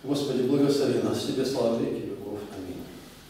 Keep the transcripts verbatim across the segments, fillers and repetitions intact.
Господи, благослови нас, Тебе слава веки веков. Аминь.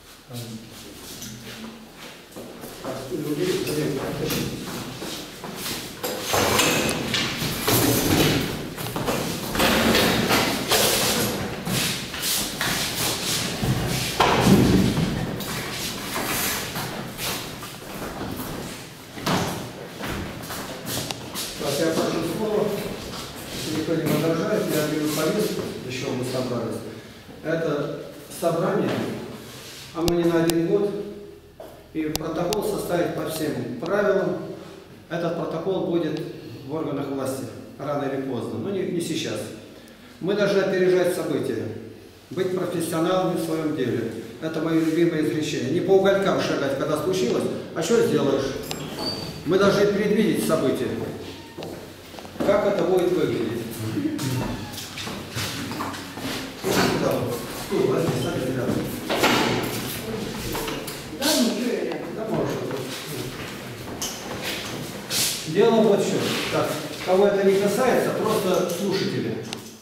Сейчас я прошу слово, если никто не возражает, я беру повестку, еще мы собрались. Это собрание, а мы не на один год, и протокол составить по всем правилам. Этот протокол будет в органах власти рано или поздно, но не, не сейчас. Мы должны опережать события, быть профессионалами в своем деле. Это мое любимое изречение. Не по уголькам шагать, когда случилось, а что сделаешь? Мы должны предвидеть события. Как это будет выглядеть? Да, стул, возьми, садись рядом. Да, ну что я рядом? Да, можешь. Дело вот в чем. Так, кого это не касается, просто слушатели.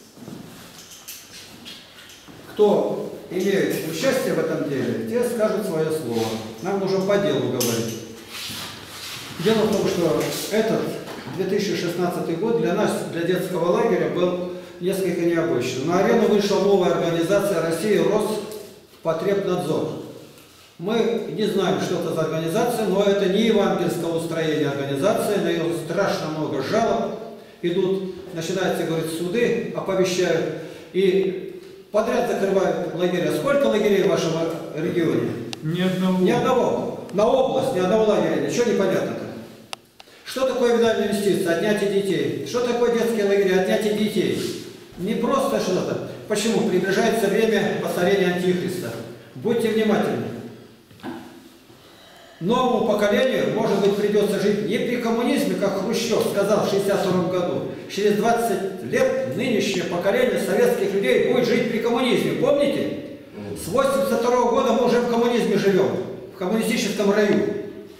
Кто имеет участие в этом деле, те скажут свое слово. Нам нужно по делу говорить. Дело в том, что этот две тысячи шестнадцатый год для нас, для детского лагеря, был несколько необычным. На арену вышла новая организация России Роспотребнадзор. Мы не знаем, что это за организация, но это не евангельского устроения организация, на нее страшно много жалоб идут, начинаются, говорит, суды, оповещают, и подряд закрывают лагеря. Сколько лагерей в вашем регионе? Ни одного. Ни одного. На область, ни одного лагеря. Ничего не понятно-то. Что такое видальная инвестиция? Отнятие детей. Что такое детские лагеря? Отнятие детей. Не просто что-то. Почему? Приближается время воцарения Антихриста. Будьте внимательны. Новому поколению, может быть, придется жить не при коммунизме, как Хрущев сказал в шестьдесят втором году. Через двадцать лет нынешнее поколение советских людей будет жить при коммунизме. Помните? С восемьдесят второго года мы уже в коммунизме живем. В коммунистическом раю.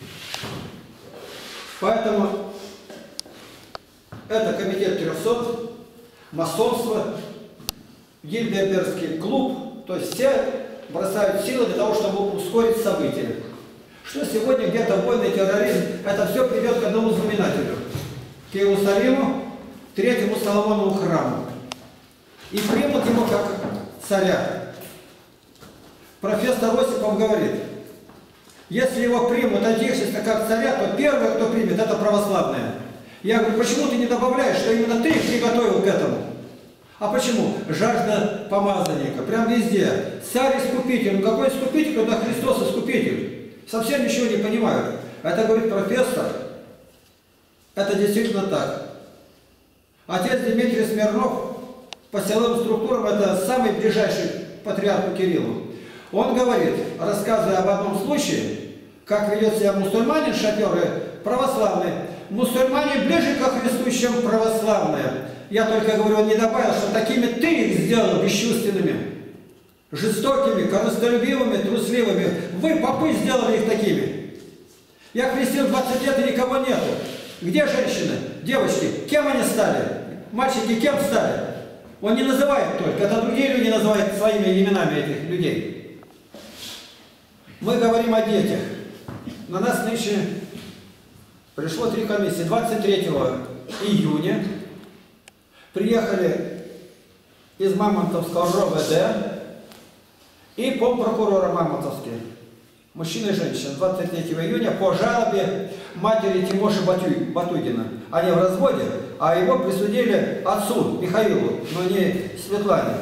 Поэтому это комитет трехсот, масонство, Гильдербергский клуб, то есть все бросают силы для того, чтобы ускорить события. Что сегодня где-то войны, терроризм, это все придет к одному знаменателю. К Иерусалиму, к третьему Соломонову храму. И примут его как царя. Профессор Осипов говорит, если его примут антихриста как царя, то первое, кто примет, это православные. Я говорю, почему ты не добавляешь, что именно ты их приготовил к этому? А почему? Жажда помазанника, прям везде. Царь-искупитель. Ну какой искупитель, когда Христос искупитель? Совсем ничего не понимают. Это говорит профессор. Это действительно так. Отец Дмитрий Смирнов по силовым структурам, это самый ближайший патриарху Кириллу. Он говорит, рассказывая об одном случае, как ведет себя мусульманин, шоферы православные. Мусульмане ближе ко Христу, чем православные. Я только говорю, он не добавил, что такими ты их сделал бесчувственными, жестокими, корыстолюбивыми, трусливыми. Вы, попы, сделали их такими. Я крестил двадцать лет, и никого нету. Где женщины? Девочки, кем они стали? Мальчики кем стали? Он не называет только, это другие люди называют своими именами этих людей. Мы говорим о детях. На нас нынче пришло три комиссии. двадцать третьего июня приехали из Мамонтовского РОВД и помпрокурора Мамонтовский. Мужчина и женщина. двадцать третьего июня по жалобе матери Тимоши Батугина. Они в разводе, а его присудили отцу Михаилу, но не Светлане.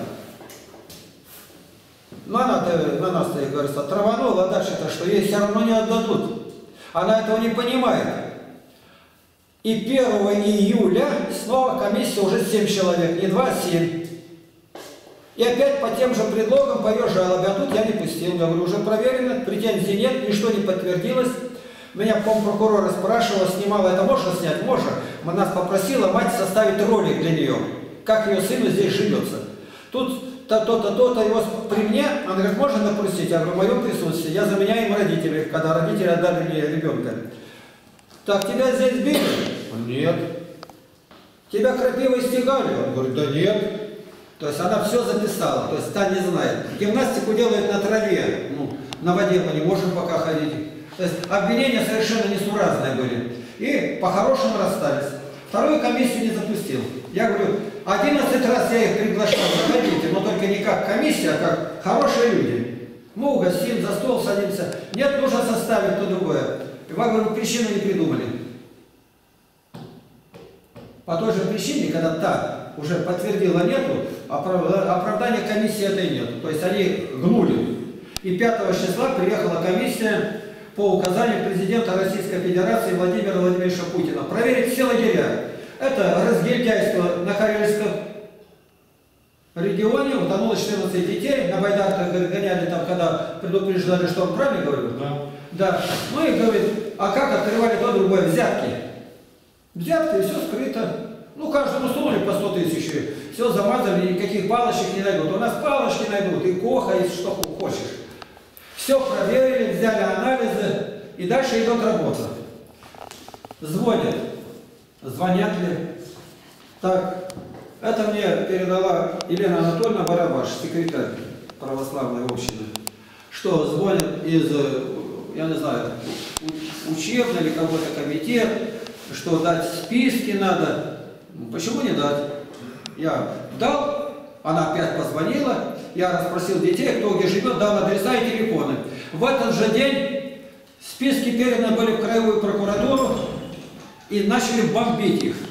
Но она на нас-то, говорится, траванула, а дальше-то что, ей все равно не отдадут. Она этого не понимает. И первого июля снова комиссия уже семь человек, не два, а семь. И опять по тем же предлогам, по ее жалобе, а тут я не пустил. Я говорю, уже проверено, претензий нет, ничто не подтвердилось. Меня помпрокурора спрашивала, снимала, это можно снять? Можно. Она нас попросила мать составить ролик для нее, как ее сыну здесь живется. Тут то-то, то-то, его при мне, она говорит, можно допустить? Я говорю, в моем присутствии, я заменяю им родителей, когда родители отдали мне ребенка. Так, тебя здесь били? Нет. Тебя крапивой стегали? Он говорит, да нет. То есть она все записала, то есть та не знает. Гимнастику делает на траве, ну, на воде мы не можем пока ходить. То есть обвинения совершенно несуразные были. И по-хорошему расстались. Вторую комиссию не запустил. Я говорю, одиннадцать раз я их приглашал, заходите, но только не как комиссия, а как хорошие люди. Мы угостим, за стол садимся. Нет, нужно составить то другое. И вам, говорю, причину не придумали. По той же причине, когда та уже подтвердила нету, оправдания комиссии этой нет. То есть они гнули. И пятого числа приехала комиссия по указанию президента Российской Федерации Владимира Владимировича Путина проверить все лагеря. Это разгильдяйство на Карельском регионе, утонуло четырнадцать детей, на байдарках гоняли там, когда предупреждали, что он правильно говорил? Да. Да. Ну и говорит, а как открывали то другое? Взятки. Взятки, и все скрыто. Ну, каждому сунули по сто тысяч, все замазали, никаких палочек не найдут. У нас палочки найдут, и коха, и что хочешь. Все проверили, взяли анализы, и дальше идет работа. Звонят. Звонят ли? Так, это мне передала Елена Анатольевна Барабаш, секретарь православной общины. Что звонят из, я не знаю, учебный или какой-то комитет, что дать списки надо. Почему не дать? Я дал, она опять позвонила, я расспросил детей, кто где живет, дал адреса и телефоны. В этот же день списки переданы были в краевую прокуратуру и начали бомбить их.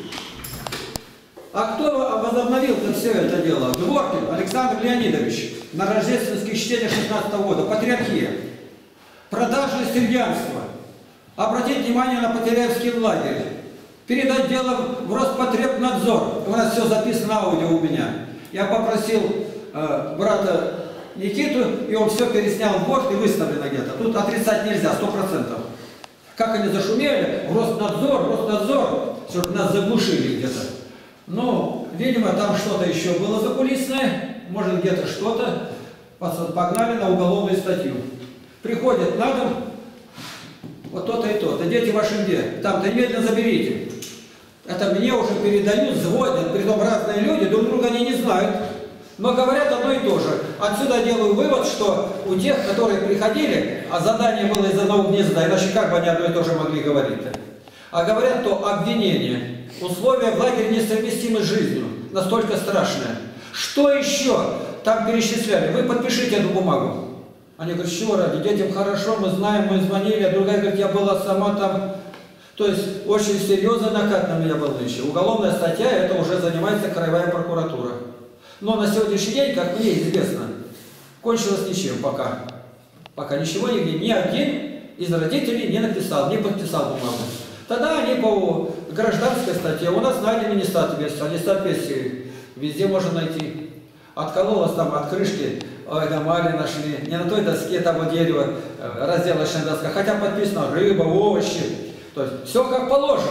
А кто возобновил-то все это дело? Дворкин Александр Леонидович на рождественских чтениях шестнадцатого года, патриархия, продажное сельянство, обратить внимание на Потеряевский лагерь, передать дело в Роспотребнадзор. У нас все записано аудио у меня. Я попросил э, брата Никиту, и он все переснял в борт и выставлено где-то. Тут отрицать нельзя, сто процентов. Как они зашумели, в Роснадзор, Роснадзор, чтобы нас заглушили где-то. Но, видимо, там что-то еще было закулисное, может где-то что-то, погнали на уголовную статью. Приходят на дом, вот то-то и то-то, дети ваши где? Там-то немедленно заберите. Это мне уже передают, звонят, притом разные люди, друг друга они не знают, но говорят одно и то же. Отсюда делаю вывод, что у тех, которые приходили, а задание было из одного гнезда, иначе как бы они одно и то же могли говорить-то? А говорят, то обвинение. Условия в лагере несовместимы с жизнью, настолько страшное. Что еще там перечисляли? Вы подпишите эту бумагу. Они говорят, чего ради, детям хорошо, мы знаем, мы звонили, а другая говорит, я была сама там. То есть очень серьезный накат на меня был нынче. Уголовная статья, это уже занимается краевая прокуратура. Но на сегодняшний день, как мне известно, кончилось ничем пока. Пока ничего нигде, ни один из родителей не написал, не подписал бумагу. Тогда они по гражданской статье, у нас найдены несоответствия, несоответствия везде можно найти. Откололось там от крышки, ой, домали нашли, не на той доске, там вот дерево, разделочная доска, хотя подписано рыба, овощи, то есть все как положено.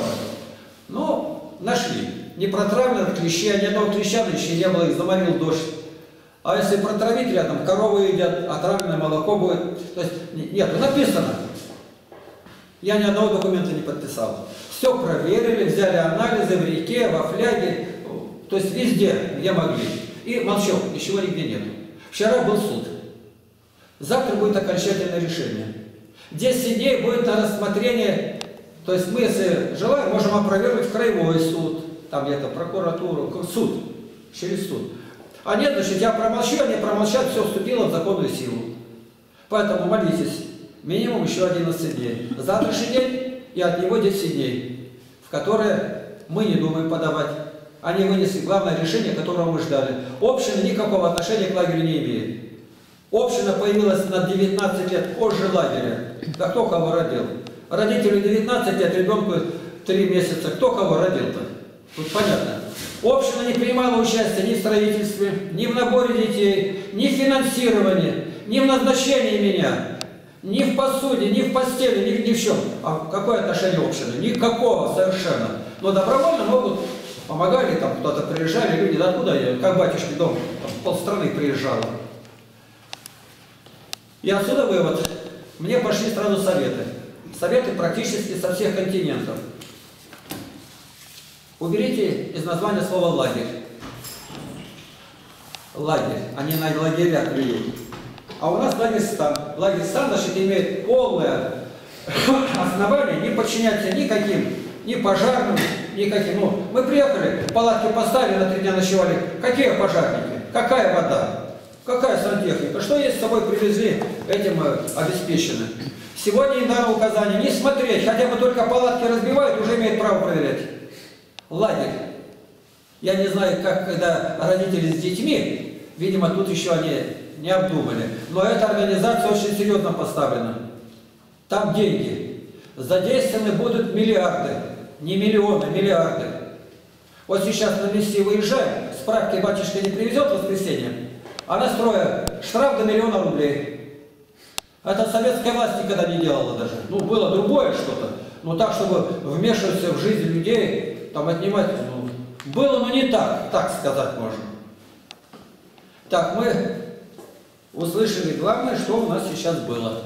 Но нашли. Не протравлено клещи, ни одного клеща еще не было, их заморил дождь. А если протравить рядом, коровы едят, отравленное молоко будет. То есть нет, написано. Я ни одного документа не подписал. Все проверили, взяли анализы в реке, во фляге, то есть везде, где могли. И молчок, ничего нигде нет. Вчера был суд. Завтра будет окончательное решение. десять дней будет на рассмотрение, то есть мы, если желаем, можем опровергнуть в краевой суд, там где-то прокуратуру, суд, через суд. А нет, значит, я промолчу, они промолчат, все вступило в законную силу. Поэтому молитесь. Минимум еще одиннадцать дней. Завтрашний день и от него десять дней, в которые мы не думаем подавать. Они вынесли главное решение, которого мы ждали. Община никакого отношения к лагерю не имеет. Община появилась на девятнадцать лет позже лагеря. Да кто кого родил? Родителю девятнадцать лет, ребенку три месяца. Кто кого родил-то? Тут понятно. Община не принимала участия ни в строительстве, ни в наборе детей, ни в финансировании, ни в назначении меня. Ни в посуде, ни в постели, ни, ни в чем. А какое отношение общины? Никакого совершенно. Но добровольно могут, помогали, там кто-то приезжали, люди, да откуда я, как батюшки дом, там, полстраны приезжало. И отсюда вывод. Мне пошли сразу советы. Советы практически со всех континентов. Уберите из названия слова «лагерь». лагерь, а не на лагерях людей. А у нас лагерь-стан. Лагерь-стан значит имеет полное основание не подчиняться никаким, ни пожарным, никаким. Ну, мы приехали, палатки поставили, на три дня ночевали. Какие пожарники? Какая вода? Какая сантехника? Что есть с собой привезли, этим обеспечены. Сегодня им дано указание не смотреть, хотя бы только палатки разбивают, уже имеют право проверять. Лагерь. Я не знаю, как когда родители с детьми, видимо, тут еще они не обдумали, но эта организация очень серьезно поставлена. Там деньги. Задействованы будут миллиарды. Не миллионы, миллиарды. Вот сейчас на месте выезжаем, справки батюшка не привезет в воскресенье, а на строе штраф до миллиона рублей. Это советская власть никогда не делала даже. Ну, было другое что-то. Но так, чтобы вмешиваться в жизнь людей, там отнимать, ну, было, но не так, так сказать можно. Так, мы услышали главное, что у нас сейчас было.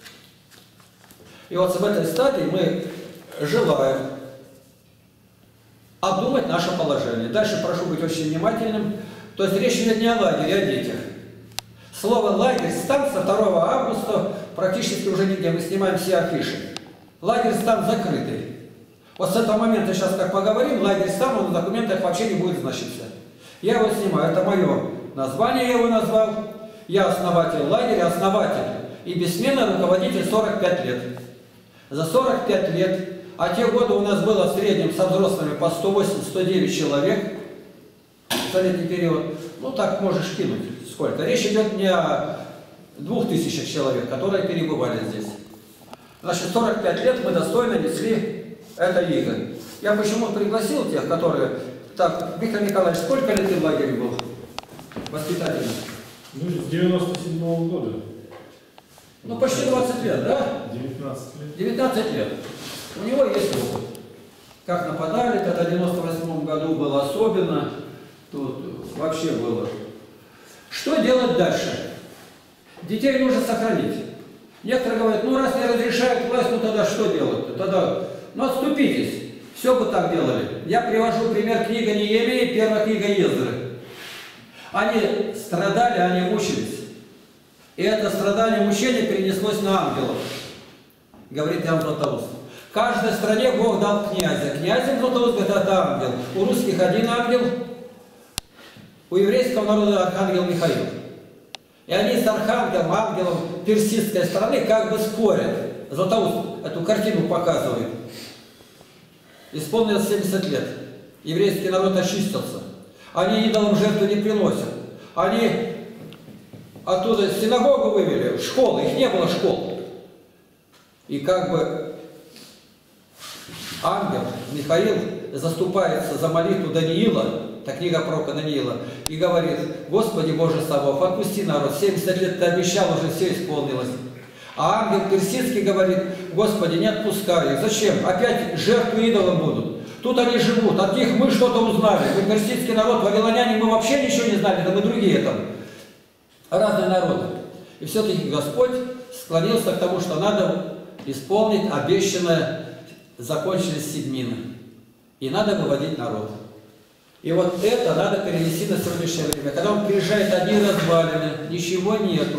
И вот в этой стадии мы желаем обдумать наше положение. Дальше прошу быть очень внимательным. То есть речь идет не о лагере, а о детях. Слово «лагерь» стан со второго августа практически уже нигде. Мы снимаем все афиши. Лагерь стан закрытый. Вот с этого момента сейчас как поговорим, лагерь стан, он в документах вообще не будет значиться. Я его снимаю, это мое название, я его назвал. Я основатель лагеря, основатель и бессменный руководитель сорок пять лет. За сорок пять лет, а те годы у нас было в среднем со взрослыми по сто восемь — сто девять человек за летний период. Ну так можешь кинуть сколько. Речь идет не о двух тысячах человек, которые перебывали здесь. Значит, сорок пять лет мы достойно несли это иго. Я почему пригласил тех, которые... Так, Виктор Николаевич, сколько лет ты в лагере был? Воспитателем? Ну, с девяносто седьмого года. Ну, почти двадцать лет, да? девятнадцать лет. девятнадцать лет. У него есть опыт. Как нападали, тогда в девяносто восьмом году было особенно. Тут вообще было. Что делать дальше? Детей нужно сохранить. Некоторые говорят, ну раз не разрешает власть, ну тогда что делать-то? Тогда, ну отступитесь. Все бы так делали. Я привожу пример книга Неемии, первая книга Ездры. Они страдали, они мучились. И это страдание, мучение перенеслось на ангелов. Говорит Иоанн Златоуст. В каждой стране Бог дал князя. Князем Златоуст говорит, это ангел. У русских один ангел, у еврейского народа архангел Михаил. И они с архангелом, ангелом персидской страны как бы спорят. Златоуст эту картину показывает. Исполнилось семьдесят лет. Еврейский народ очистился. Они идолам жертву не приносят. Они оттуда синагогу вывели, школы, их не было школ. И как бы ангел Михаил заступается за молитву Даниила, это книга пророка Даниила, и говорит, Господи Боже Саваоф, отпусти народ, семьдесят лет ты обещал, уже все исполнилось. А ангел персидский говорит, Господи, не отпускай их. Зачем? Опять жертвы идолам будут. Тут они живут, от них мы что-то узнали. Мы персидский народ, вавилоняне, мы вообще ничего не знали, да мы другие там. Разные народы. И все-таки Господь склонился к тому, что надо исполнить обещанное, закончились седмины. И надо выводить народ. И вот это надо перенести на сегодняшнее время. Когда он приезжает, одни развалины, ничего нету.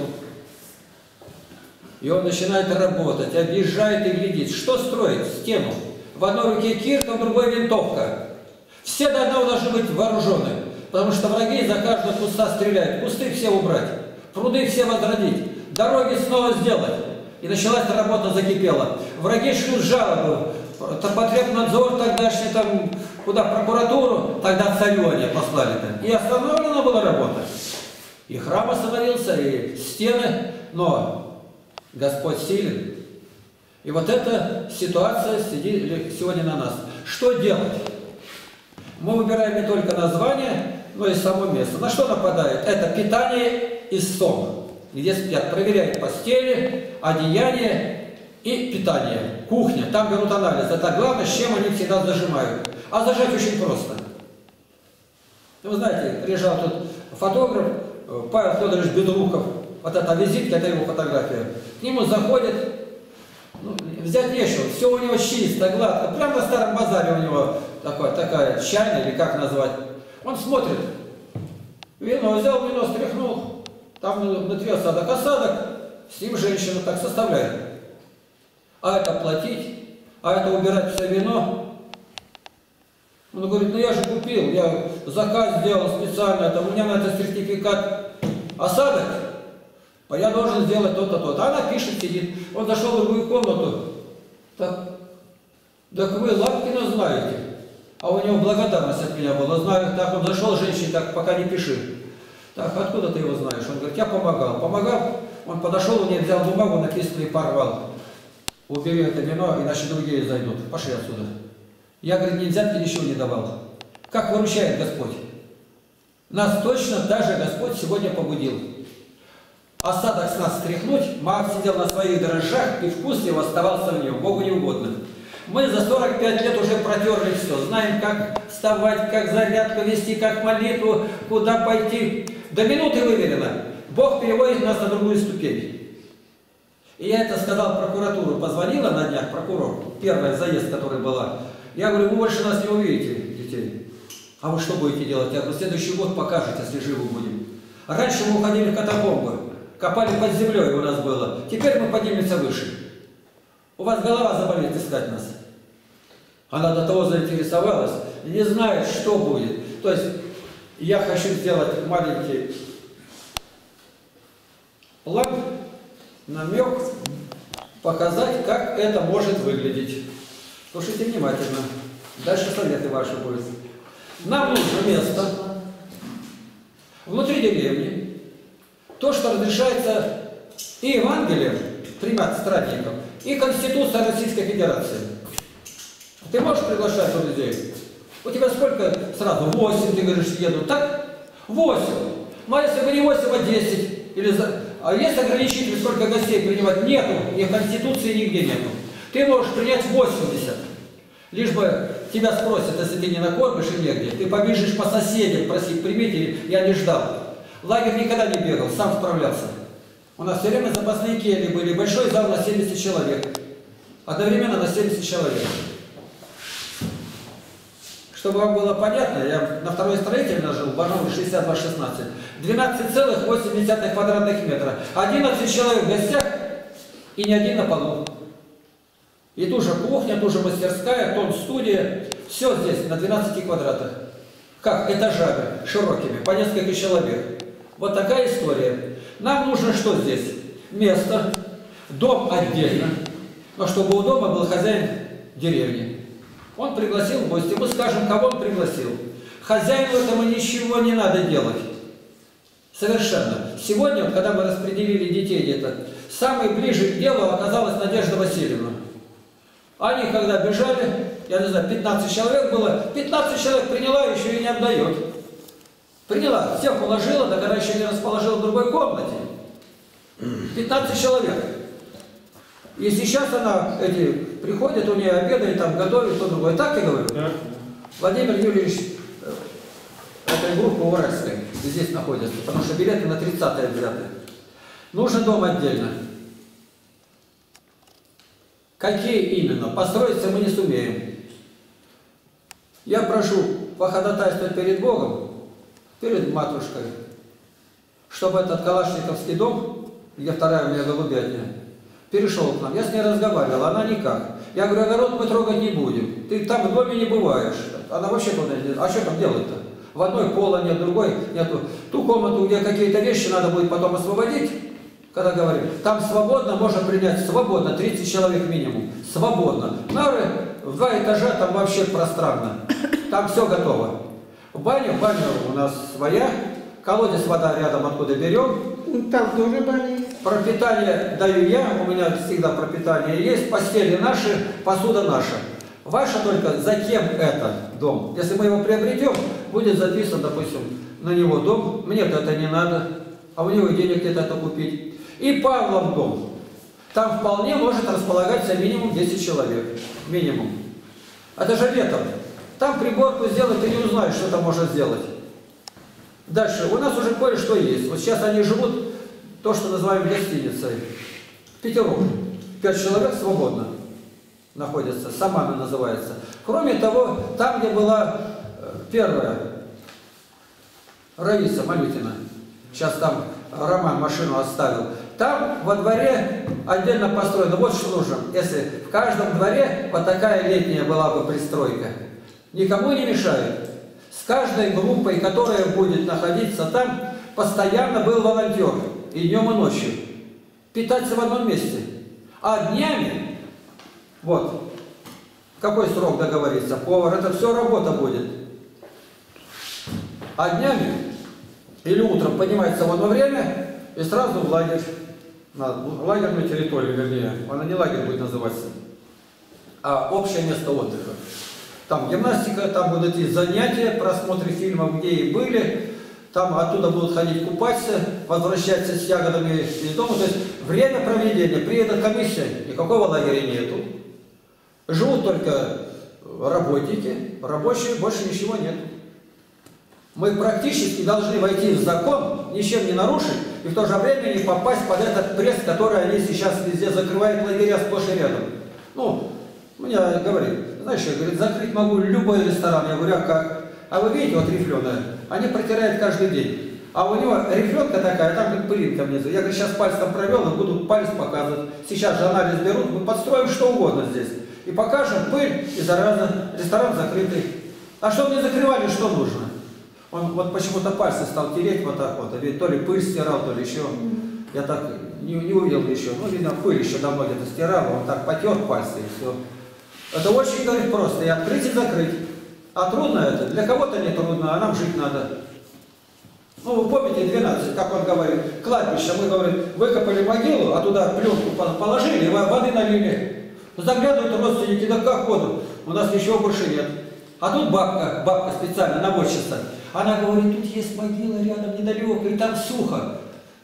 И он начинает работать, объезжает и глядит. Что строить? Стену. В одной руке кирка, в другой винтовка. Все до одного должны быть вооружены. Потому что враги за каждого куста стреляют. Кусты все убрать. Пруды все возродить. Дороги снова сделать. И началась работа, закипела. Враги шлют жалобы. Потребнадзор тогдашний, там, куда, прокуратуру, тогда царю они послали-то. И остановлена была работа. И храм остановился, и стены, но Господь силен. И вот эта ситуация сидит сегодня на нас. Что делать? Мы выбираем не только название, но и само место. На что нападает? Это питание и сон. Где спят. Проверяют постели, одеяние и питание. Кухня. Там берут анализ. Это главное, с чем они всегда зажимают. А зажать очень просто. Вы знаете, приезжал тут фотограф Павел Федорович Бедрухов. Вот эта визитка, это его фотография. К нему заходит, ну, взять нечего, все у него чисто, гладко. Прямо на старом базаре у него такое, такая чайная, или как назвать. Он смотрит, Вино взял, вино стряхнул, там внутри осадок. Осадок, с ним женщина так составляет. А это платить, а это убирать все вино. Он говорит, ну я же купил, я заказ сделал специально, там у меня на это сертификат осадок, а я должен сделать то-то, то-то. Она пишет, сидит. Он зашел в другую комнату. Так, так вы Лапкина знаете. А у него благодарность от меня была. Знаю, так он зашел, женщине, так, пока не пиши. Так, откуда ты его знаешь? Он говорит, я помогал. Помогал, он подошел, у нее взял бумагу, написанную и порвал. Убери это вино, иначе другие зайдут. Пошли отсюда. Я, говорит, ни взятки ничего не давал. Как выручает Господь? Нас точно даже Господь сегодня побудил. Осадок с нас стряхнуть, Мак сидел на своих дрожжах, и вкус его оставался в нем, Богу не угодно. Мы за сорок пять лет уже протерли все, знаем, как вставать, как зарядку вести, как молитву, куда пойти. До минуты выверено. Бог переводит нас на другую ступень. И я это сказал в прокуратуру, позвонила на днях прокурор, первая заезд, которая была. Я говорю, вы больше нас не увидите, детей. А вы что будете делать? Я говорю, следующий год покажете, если живы будем. А раньше мы уходили в катакомбы, копали под землей у нас было. Теперь мы поднимемся выше. У вас голова заболит искать нас. Она до того заинтересовалась, не знает, что будет. То есть, я хочу сделать маленький план, намек, показать, как это может выглядеть. Слушайте внимательно. Дальше советы ваши будут. Нам нужно место внутри деревни. То, что разрешается и Евангелием, тремя странникам, и Конституция Российской Федерации. Ты можешь приглашать друзей? У тебя сколько сразу? Восемь, ты говоришь, едут. Так? Восемь. Ну, а если бы не восемь, а десять. Или за... А есть ограничитель, сколько гостей принимать? Нету. И в Конституции нигде нету. Ты можешь принять восемьдесят. Лишь бы тебя спросят, если ты не накормишь и негде. Ты побежишь по соседям просить, примите, я не ждал. Лагерь никогда не бегал, сам справлялся. У нас все время запасные кельи были. Большой зал на семьдесят человек. Одновременно на семьдесят человек. Чтобы вам было понятно, я на второй строительной жил, в Барнауле шестьдесят два шестнадцать. двенадцать целых восемь десятых квадратных метра. одиннадцать человек в гостях и ни один на полу. И ту же кухня, ту же мастерская, тон студия. Все здесь на двенадцати квадратах. Как? Этажами, широкими, по несколько человек. Вот такая история. Нам нужно что здесь? Место, дом отдельно. Но чтобы у дома был хозяин деревни. Он пригласил в гости. Мы скажем, кого он пригласил. Хозяину этому ничего не надо делать. Совершенно. Сегодня, когда мы распределили детей где-то, самой ближе к делу оказалась Надежда Васильевна. Они, когда бежали, я не знаю, пятнадцать человек было, пятнадцать человек приняла, еще и не отдает. Приняла, всех уложила, да когда еще не расположила в другой комнате. пятнадцать человек. И сейчас она, эти, приходит, у нее обедает, там готовит, то другое. Так я говорю? Да. Владимир Юрьевич, этой группы Уральской, здесь находится, потому что билеты на тридцатое взяты. Нужен дом отдельно. Какие именно? Построиться мы не сумеем. Я прошу походатайствовать перед Богом, перед матушкой, чтобы этот Калашниковский дом, где вторая у меня голубятня, перешел к нам. Я с ней разговаривал, она никак. Я говорю, огород мы трогать не будем. Ты там в доме не бываешь. Она вообще туда не... А что там делать-то? В одной пола нет, в другой нету. Ту комнату, где какие-то вещи надо будет потом освободить, когда говорим, там свободно, можно принять свободно, тридцать человек минимум. Свободно. Нары в два этажа, там вообще пространно. Там все готово. Баня, баня у нас своя. Колодец, вода рядом, откуда берем. Там тоже баня есть. Пропитание даю я, у меня всегда пропитание есть. Постели наши, посуда наша. Ваша только за кем это дом. Если мы его приобретем, будет записан, допустим, на него дом. Мне-то это не надо, а у него денег где-то это купить. И Павлов дом. Там вполне может располагаться минимум десять человек. Минимум. Это же летом. Там приборку сделать, ты не узнаешь, что там можно сделать. Дальше. У нас уже кое-что есть. Вот сейчас они живут, то, что называем гостиницей. Пятерок. Пять человек свободно находятся. Самана называется. Кроме того, там, где была первая Раиса Малютина. Сейчас там Роман машину оставил. Там во дворе отдельно построено. Вот что нужно. Если в каждом дворе вот такая летняя была бы пристройка. Никому не мешает. С каждой группой, которая будет находиться там, постоянно был волонтер. И днем, и ночью. Питаться в одном месте. А днями, вот, какой срок договориться? Повар, это все работа будет. А днями или утром поднимается в одно время и сразу в лагерь. На лагерную территорию, вернее. Она не лагерь будет называться, а общее место отдыха. Там гимнастика, там будут идти занятия, просмотры фильмов, где и были. Там оттуда будут ходить купаться, возвращаться с ягодами из дома. То есть время проведения. Приедет комиссия, никакого лагеря нету. Живут только работники, рабочие, больше ничего нет. Мы практически должны войти в закон, ничем не нарушить, и в то же время не попасть под этот пресс, который они сейчас везде закрывают лагеря сплошь и рядом. Ну, мне говорит, знаешь, я говорит, закрыть могу любой ресторан. Я говорю, а как? А вы видите, вот рифленая, они протирают каждый день. А у него рифленка такая, там как пылинка внизу. Я говорю, сейчас пальцем провел, и буду палец показывать. Сейчас же анализ берут, мы подстроим что угодно здесь. И покажем пыль, и зараза, ресторан закрытый. А чтобы не закрывали, что нужно? Он вот почему-то пальцы стал тереть вот так вот, ведь то ли пыль стирал, то ли еще. Я так не, не увидел еще. Ну, видно, пыль еще давно где-то стирал, он так потер пальцы и все. Это очень, говорит, просто. И открыть, и закрыть. А трудно это? Для кого-то не трудно, а нам жить надо. Ну, вы помните, двенадцать, как он говорит, кладбище, мы, говорит, выкопали могилу, а туда пленку положили, воды налили. Заглядывают родственники, да как воду? У нас ничего больше нет. А тут бабка, бабка специально, наводчица. Она говорит, тут есть могила рядом, недалеко, и там сухо.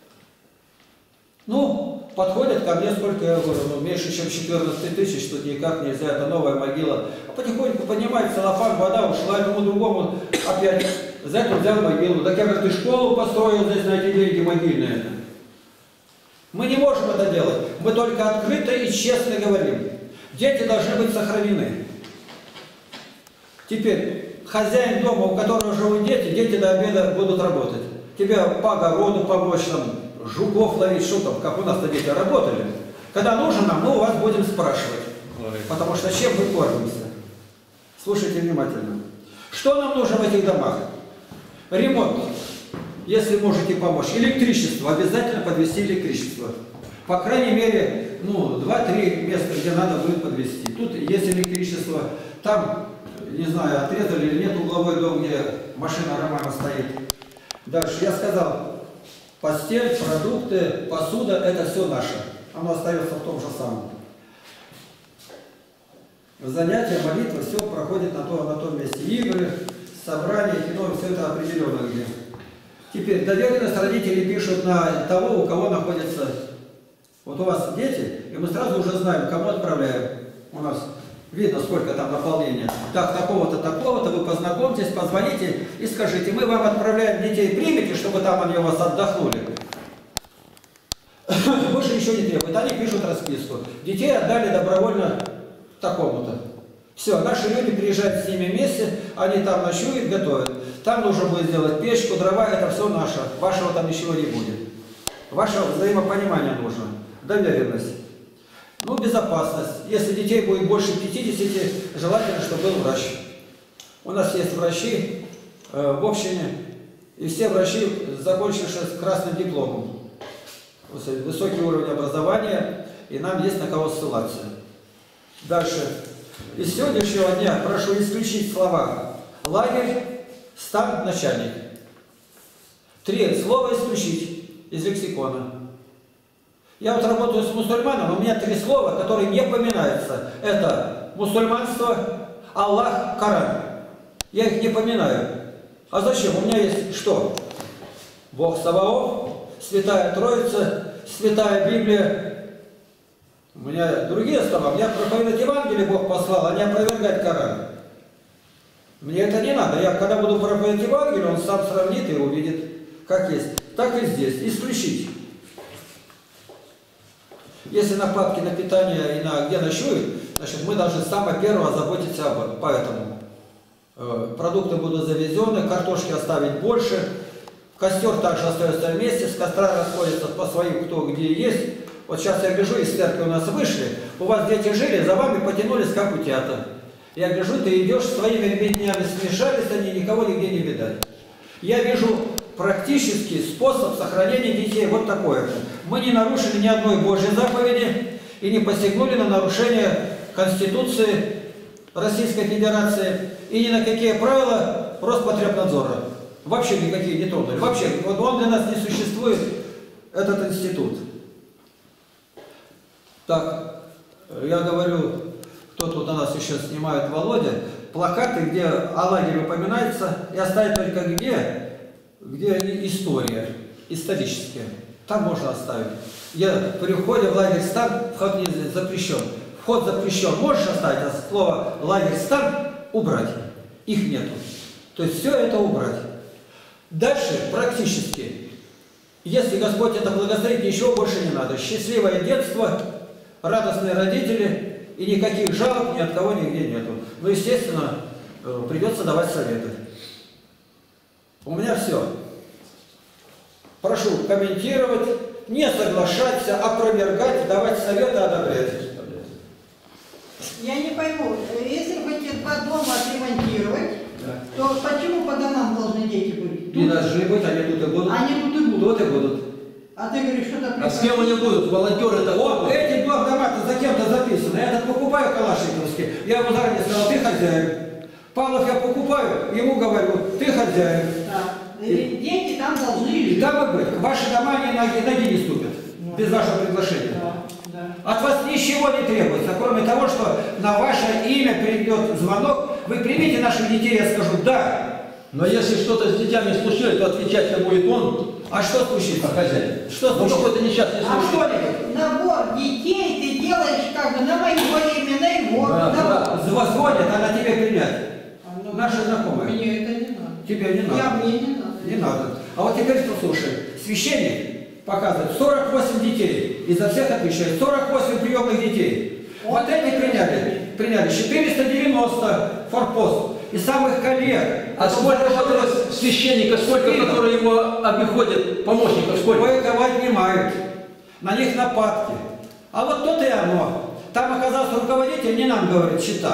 Ну, подходят ко мне, сколько я говорю, ну, меньше, чем четырнадцать тысяч, тут никак нельзя, это новая могила. А потихоньку поднимает целлофан, вода ушла, этому другому опять. За это взял могилу. Так я говорю, ты школу построил здесь на эти деньги могильные. Мы не можем это делать. Мы только открыто и честно говорим. Дети должны быть сохранены. Теперь, хозяин дома, у которого живут дети, дети до обеда будут работать. Тебе по огороду помочь, там, жуков ловить, что там, как у нас-то дети работали. Когда нужно нам, мы у вас будем спрашивать. Потому что чем мы кормимся? Слушайте внимательно. Что нам нужно в этих домах? Ремонт, если можете помочь. Электричество, обязательно подвести электричество. По крайней мере, ну, два-три места, где надо будет подвести. Тут есть электричество, там, не знаю, отрезали или нет угловой дом, где машина Романа стоит. Дальше я сказал, постель, продукты, посуда, это все наше. Оно остается в том же самом. Занятия, молитвы, все проходит на том, на том месте. Игры, собрания, кино, все это определенно где. Теперь доверенность родители пишут на того, у кого находится. Вот у вас дети, и мы сразу уже знаем, кому отправляем. У нас видно, сколько там наполнения. Так, такого-то, такого-то, вы познакомьтесь, позвоните и скажите, мы вам отправляем детей, примите, чтобы там они у вас отдохнули. Больше ничего не требует. Они пишут расписку. Детей отдали добровольно такому-то. Все, наши люди приезжают с ними вместе, они там ночуют, готовят. Там нужно будет сделать печку, дрова, это все наше. Вашего там ничего не будет. Ваше взаимопонимание нужно. Доверенность. Ну, безопасность. Если детей будет больше пятидесяти, желательно, чтобы был врач. У нас есть врачи э, в общине, и все врачи, закончившие с красным дипломом. Высокий уровень образования, и нам есть на кого ссылаться. Дальше. Из сегодняшнего дня прошу исключить слова «лагерь», «стан», «начальник». Три слова исключить из лексикона. Я вот работаю с мусульманом, у меня три слова, которые не поминаются. Это мусульманство, Аллах, Коран. Я их не поминаю. А зачем? У меня есть что? Бог Саваоф, Святая Троица, Святая Библия. У меня другие слова. Меня проповедовать Евангелие Бог послал, а не опровергать Коран. Мне это не надо. Я когда буду проповедовать Евангелие, он сам сравнит и увидит, как есть. Так и здесь. Исключить. Если нападки на питание и на где ночуют, значит, мы должны самое первое заботиться об этом. Поэтому э, продукты будут завезены, картошки оставить больше, Костер также остается вместе, с костра расходятся по своим, кто где есть. Вот сейчас я гляжу, из церкви у нас вышли, у вас дети жили, за вами потянулись, как утята. Я гляжу, ты идешь, с твоими ребятнями смешались, они никого нигде не видать. Я вижу практический способ сохранения детей вот такой. Мы не нарушили ни одной Божьей заповеди и не посягнули на нарушение Конституции Российской Федерации и ни на какие правила Роспотребнадзора. Вообще никакие не тронули. Вообще, вот он для нас не существует, этот институт. Так, я говорю, кто тут на нас еще снимает, Володя, плакаты, где о лагере упоминается, и оставить только где, где история, исторические. Там можно оставить. Я при входе в лагерь стан, вход не запрещен. Вход запрещен, можешь оставить, а слово лагерь стан убрать. Их нету. То есть все это убрать. Дальше практически, если Господь это благословит, ничего больше не надо. Счастливое детство, радостные родители и никаких жалоб ни от кого нигде нету. Ну, естественно, придется давать советы. У меня все. Прошу комментировать, не соглашаться, опровергать, давать советы, одобрять. Я не пойму, если вы эти два дома отремонтировать, да, то почему по домам должны дети быть? Не должны быть, они тут и будут. Они тут и будут. Тут и будут. А ты говоришь, что-то... А с кем они будут? Волонтеры-то? Вот эти два дома-то за кем-то записаны. Я этот покупаю калашниковский. Я ему заранее сказал, ты хозяин. Павлов я покупаю, ему говорю, ты хозяин. Да. И дети там должны жить. И там и быть. Ваши дома ни ноги, ноги не ступят. Да. Без вашего приглашения. Да. Да. От вас ничего не требуется, кроме того, что на ваше имя придет звонок. Вы примите наших детей, я скажу, да. Но если что-то с детьми случилось, то отвечать-то будет он. А что случится? А хозяин? Что Ну, случится? какой-то несчастный А случай. что, набор детей ты делаешь как бы на мое имя, на его. Да, да. Звонят, она тебе принять. А, ну, Наши знакомые. мне это не надо. Тебе не надо. Я, мне не надо. Не надо. А вот теперь послушай. Священник показывает сорок восемь детей. И за всех отвечает. сорок восемь приемных детей. Он вот эти приняли. Приняли четыреста девяносто форпост. И самых коллег. А сколько вот священника, сколько, которые его обиходят, помощников, сколько? Кое-кого отнимают. На них нападки. А вот то-то и оно. Там оказался руководитель, не нам говорит, счета.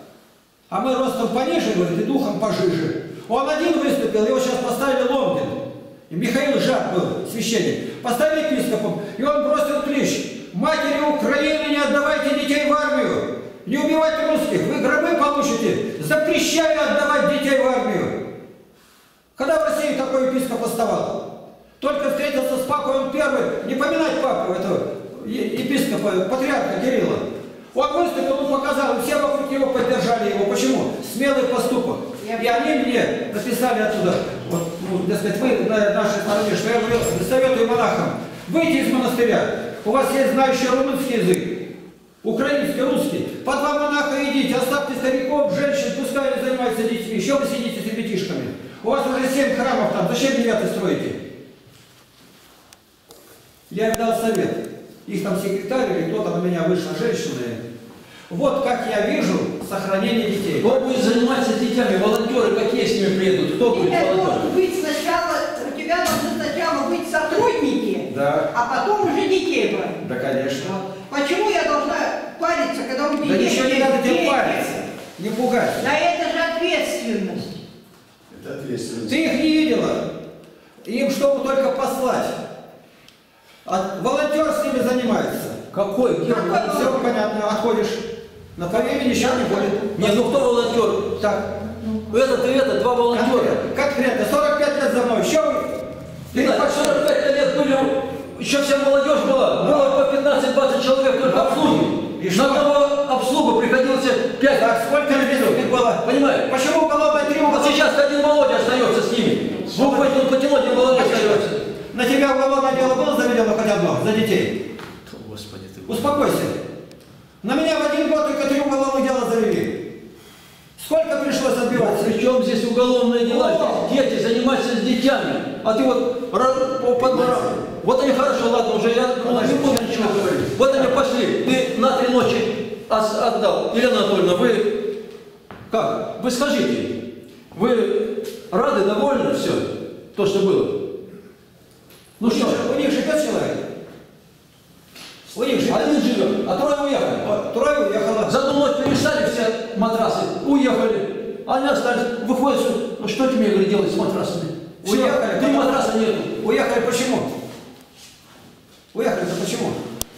А мы ростом пониже, говорит, и духом пожиже. Он один выступил, его сейчас поставили Лонгин. И Михаил Жак был священник. Поставили епископом, и он бросил клич. Матери Украины, не отдавайте детей в армию. Не убивайте русских, вы гробы получите. Запрещаю отдавать детей в армию. Когда в России такой епископ оставал? Только встретился с папой, он первый, не поминать папу, этого епископа, патриарха Кирилла. Он выступил, он показал, и все вокруг него поддержали его. Почему? Смелый поступок. И они мне написали оттуда, вот, ну, дескать, вы на нашей стороне, что я говорю, советую монахам, выйти из монастыря. У вас есть знающий румынский язык. Украинский, русский. По два монаха идите, оставьте стариков, женщин, пускай они занимаются детьми. Еще вы сидите с ребятишками. У вас уже семь храмов там, зачем девятый строите? Я им дал совет. Их там секретарь или кто-то на меня вышла, женщины. Вот как я вижу сохранение детей. Кто будет заниматься с детьми? Волонтеры какие с ними приедут? Кто будет Тебя волонтером? должен быть сначала, у тебя должны сначала быть сотрудники, Да. а потом уже детей брать. Да, конечно. Почему я должна париться, когда у детей... Да ничего не надо тебе дети? париться. Не пугайся. Да это же ответственность. Это ответственность. Ты их не видела. Им чтобы только послать. А волонтер с ними занимается. Какой? Где? Какой? Все понятно, отходишь. На по времени ничего не будет. Не, ну кто волонтер? Так, Этот и этот, два волонтера. конкретно. Конкретно. сорок пять лет за мной. Еще вы... Ты так, сорок пять лет были, еще вся молодежь была. Было по пятнадцать-двадцать человек только обслуги. И На что? одного обслугу приходилось пять. Так, сколько людей было? Понимаешь? Почему уголовное требование? Вот сейчас один Володя остается с ними. Звук потянул, потянул, один Володя остается. На тебя уголовное дело было заведено хоть одно? За детей? Господи ты. Успокойся. На меня в один год только три уголовных дела завели. Сколько пришлось отбиваться? При чем здесь уголовные дела? О! Здесь дети занимаются с детьми. А ты вот... ра- по- под- Вот они хорошо, ладно, уже я ну, не буду ничего говорить. Вот они пошли. Ты на три ночи ос- отдал. Елена Анатольевна, вы... Как? Вы скажите. Вы рады, довольны? Все. То, что было. Ну у них что? же- у них живет человек. У них живет. Один живет, а трое уехали. Вот, трое уехало. За одну ночь перестали все матрасы, уехали. Они остались, выходят, что- ну что тебе, говорит, делать с матрасами? Все, Уехали, три потому- матраса нету. Уехали почему? Уехали-то почему?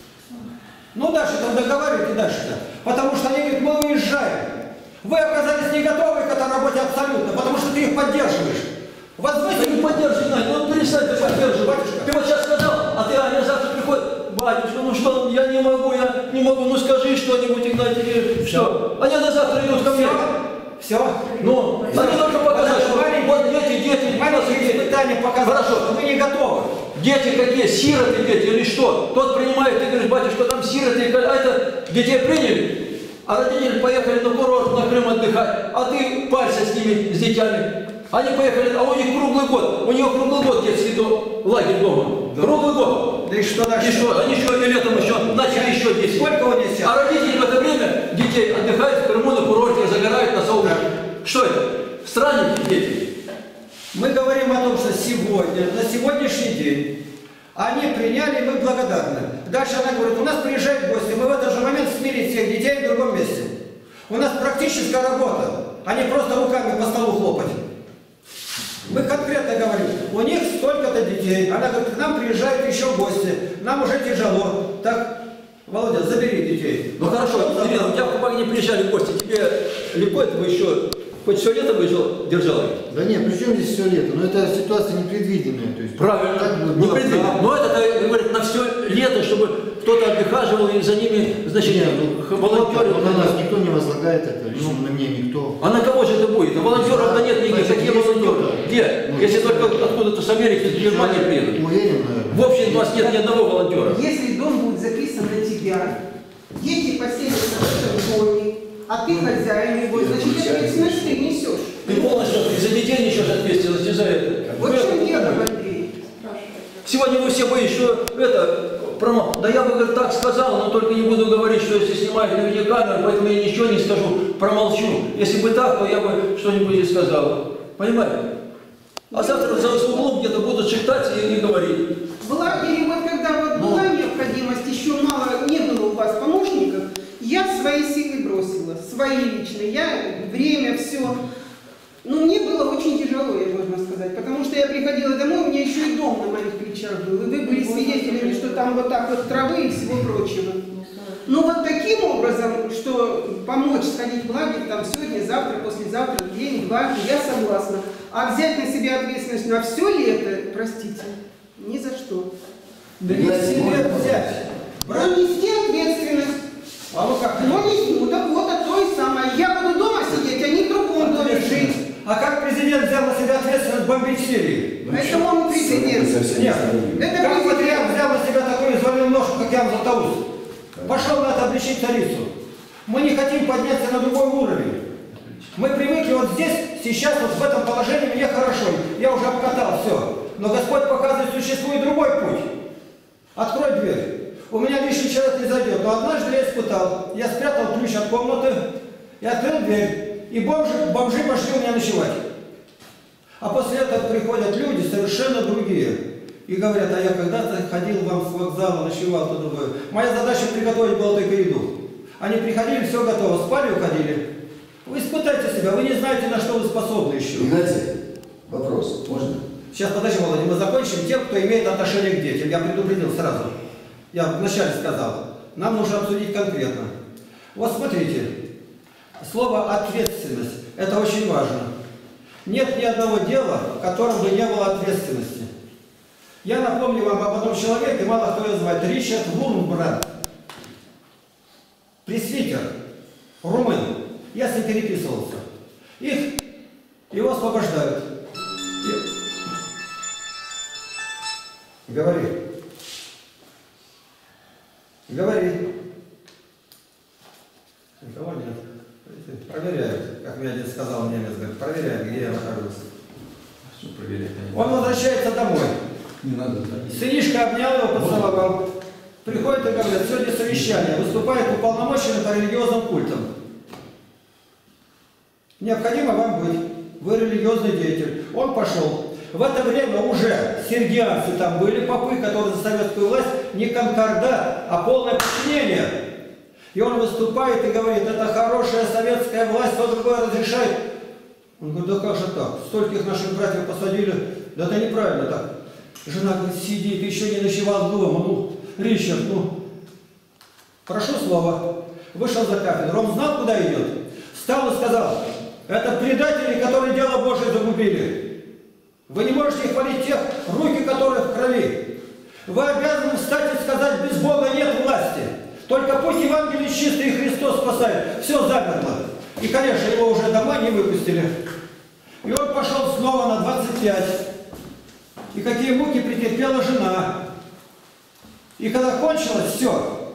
Ну дальше-то договаривайте дальше-то. Потому что они говорят, мы уезжаем. Вы оказались не готовы к этой работе абсолютно, потому что ты их поддерживаешь. Возьмите, Ты не поддерживай, Надя, ну перестань ты поддерживать. Батюшка. Ты вот сейчас сказал, а ты, Аня, завтра приходит, батюшка, ну что, я не могу, я не могу, ну скажи что-нибудь, Игнатий, или что? Они на завтра идут ко мне. Все. Ну, они только показать, что вот дети, дети, Маленькие дети. испытания показали, Хорошо. что вы не готовы. Дети какие, сироты дети или что? Тот принимает, ты говоришь, батюшка, там сироты, а это детей приняли, а родители поехали на курорт, на Крым отдыхать, а ты парься с ними, с детьми. Они поехали, а у них круглый год, у него круглый год детский до- лагерь дома. Да. Круглый год. Да и что дальше? И что, они еще и летом еще начали еще десять. Сколько у них сейчас? А родители в это время детей отдыхают в Крыму на курорте, загорают на солнце. Что это? Странники дети. Мы говорим о том, что сегодня, на сегодняшний день, они приняли, мы благодарны. Дальше она говорит, у нас приезжают гости, мы в этот же момент смели всех детей в другом месте. У нас практическая работа, а не просто руками по столу хлопать. Мы конкретно говорим, у них столько-то детей. Она говорит, к нам приезжают еще гости, нам уже тяжело. Так, Володя, забери детей. Ну хорошо, Ирина, у тебя в Кубани приезжали гости, тебе легко этого еще, хоть все лето бы держал? Да нет, при чем здесь все лето? Но это ситуация непредвиденная. То есть, Правильно, так бы не было предвидно. правильно. Но это, говорит, на все лето, чтобы кто-то отдыхаживал и за ними, значит, Нет, ну, волонтеры. на нас никто не возлагает это, лично на мне никто. А на кого же это будет? А волонтеров-то нет никаких. Значит, Какие есть волонтеры? кто-то. Где? Ну, Если есть только кто-то. откуда-то с Америки, из Германии приедут. Уверен, наверное. В общем, у вас нет ни одного волонтера. Если дом будет записан на тебя, дети поселятся в этом доме, а ты хозяин его, значит, ответственность ты несешь. Ты полностью и за детей несешь ответственность, и за это. Вот в чем дело, Андрей. Сегодня вы все боитесь, что это, промо... Да я бы, говорит, так сказал, но только не буду говорить, что если снимают на видеокамеру, поэтому я ничего не скажу, промолчу. Если бы так, то я бы что-нибудь и сказал. Понимаете? А завтра за углом где-то будут шептать и, и говорить. В лагере, вот когда вот была необходимость, еще мало не было у вас помощников, я свои силы бросила, свои личные, я время, все. Но мне было очень тяжело, я можно сказать, потому что я приходила домой, у меня еще и дом на моих плечах был, и вы были свидетелями, что там вот так вот травы и всего прочего. Но вот таким образом, что помочь сходить в лагерь там сегодня, завтра, послезавтра, день, два, я согласна. А взять на себя ответственность на все лето, простите, ни за что. Да не себе взять. Но нести ответственность. А вы как? Но не, ну так вот, а то и самое. Я буду дома сидеть, а не в другом доме жить. А как президент взял на себя ответственность бомбить Сирию? Это он президент. Нет. Это Как президент. патриарх взял на себя такую изваленную ножку, как Ян Златоуст? Пошел на это обличить царицу. Мы не хотим подняться на другой уровень. Мы привыкли вот здесь, сейчас, вот в этом положении мне хорошо. Я уже обкатал все. Но Господь показывает, существует другой путь. Открой дверь. У меня лишний человек не зайдет. Но однажды я испытал. Я спрятал ключ от комнаты и открыл дверь. И бомжи, бомжи пошли у меня ночевать. А после этого приходят люди совершенно другие. И говорят, а я когда-то ходил вам с вокзала, ночевал то другое. Моя задача приготовить была только еду. Они приходили, все готово, спали, уходили. Вы испытайте себя, вы не знаете, на что вы способны еще. Игнатий, вопрос, можно? Сейчас, подожди, Володя, мы закончим тем, кто имеет отношение к детям. Я предупредил сразу. Я вначале сказал. Нам нужно обсудить конкретно. Вот смотрите. Слово «ответственность» – это очень важно. Нет ни одного дела, в котором бы не было ответственности. Я напомню вам об одном человеке, мало кто его знает, Ричард Вурмбранд. Пресвитер, румын. Я с ним переписывался. Их, его освобождают. И... Говори. Говори. Никого нет. Проверяют, как мне один сказал немец, говорит, проверяют, где я нахожусь. Что проверять? Он возвращается домой. Не надо. Сынишка обнял его, поцеловал. Приходит и говорит, сегодня совещание, выступает уполномоченным по религиозным культам. Необходимо вам быть, вы религиозный деятель. Он пошел. В это время уже сергианцы там были, попы, которые за советскую власть, не конкордат, а полное подчинение. И он выступает и говорит, это хорошая советская власть, то другое разрешает. Он говорит, да как же так? Стольких наших братьев посадили, да это неправильно так. Жена говорит, сиди, ты еще не ночевал дома, ну, Ричард, ну, прошу слова. Вышел за кафедру, он знал, куда идет. Встал и сказал, это предатели, которые дело Божие загубили. Вы не можете хвалить тех, руки которые в крови. Вы обязаны встать и сказать, без Бога нет власти. Только путь Евангелия чистый, и Христос спасает. Все замерло. И, конечно, его уже домой не выпустили. И он пошел снова на двадцать пять. И какие муки претерпела жена. И когда кончилось все,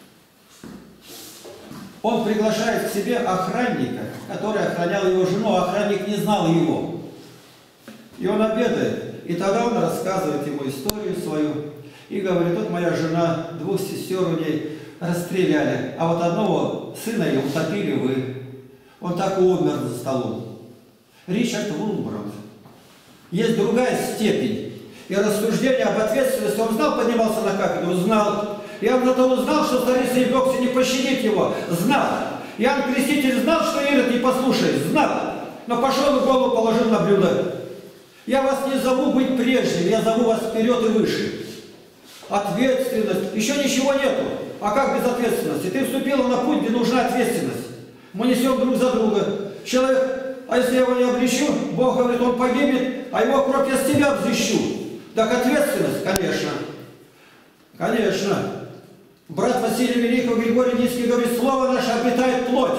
он приглашает к себе охранника, который охранял его жену, а охранник не знал его. И он обедает. И тогда он рассказывает ему историю свою. И говорит, вот моя жена, двух сестер у ней расстреляли, а вот одного сына ее утопили вы. Он так и умер за столом. Ричард Вулбранд. Есть другая степень. И рассуждение об ответственности, он знал, поднимался на кафедру, знал. Я он зато узнал, что царица Евдоксия не пощадит его. Знал. Иоанн Креститель знал, что Ирод не послушает. Знал. Но пошел и голову положил на блюдо. Я вас не зову быть прежним, я зову вас вперед и выше. Ответственность. Еще ничего нету. А как без ответственности? Ты вступила на путь, где нужна ответственность. Мы несем друг за друга. Человек, а если я его не обличу, Бог говорит, он погибнет, а его кровь я с тебя взыщу. Так ответственность, конечно. Конечно. Брат Василий Великий, Григорий Низкий говорит, слово наше обретает плоть.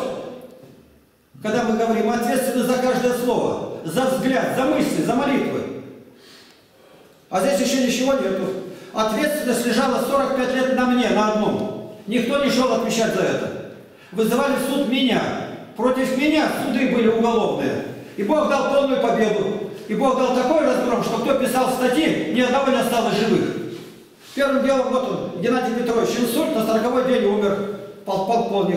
Когда мы говорим ответственность за каждое слово, за взгляд, за мысли, за молитвы. А здесь еще ничего нету. Ответственность лежала сорок пять лет на мне, на одном. Никто не шел отвечать за это. Вызывали в суд меня. Против меня суды были уголовные. И Бог дал полную победу. И Бог дал такой разгром, что кто писал статьи, ни одного не осталось живых. Первым делом, вот он, Геннадий Петрович, инсульт, на сороковой день умер, пол полковник.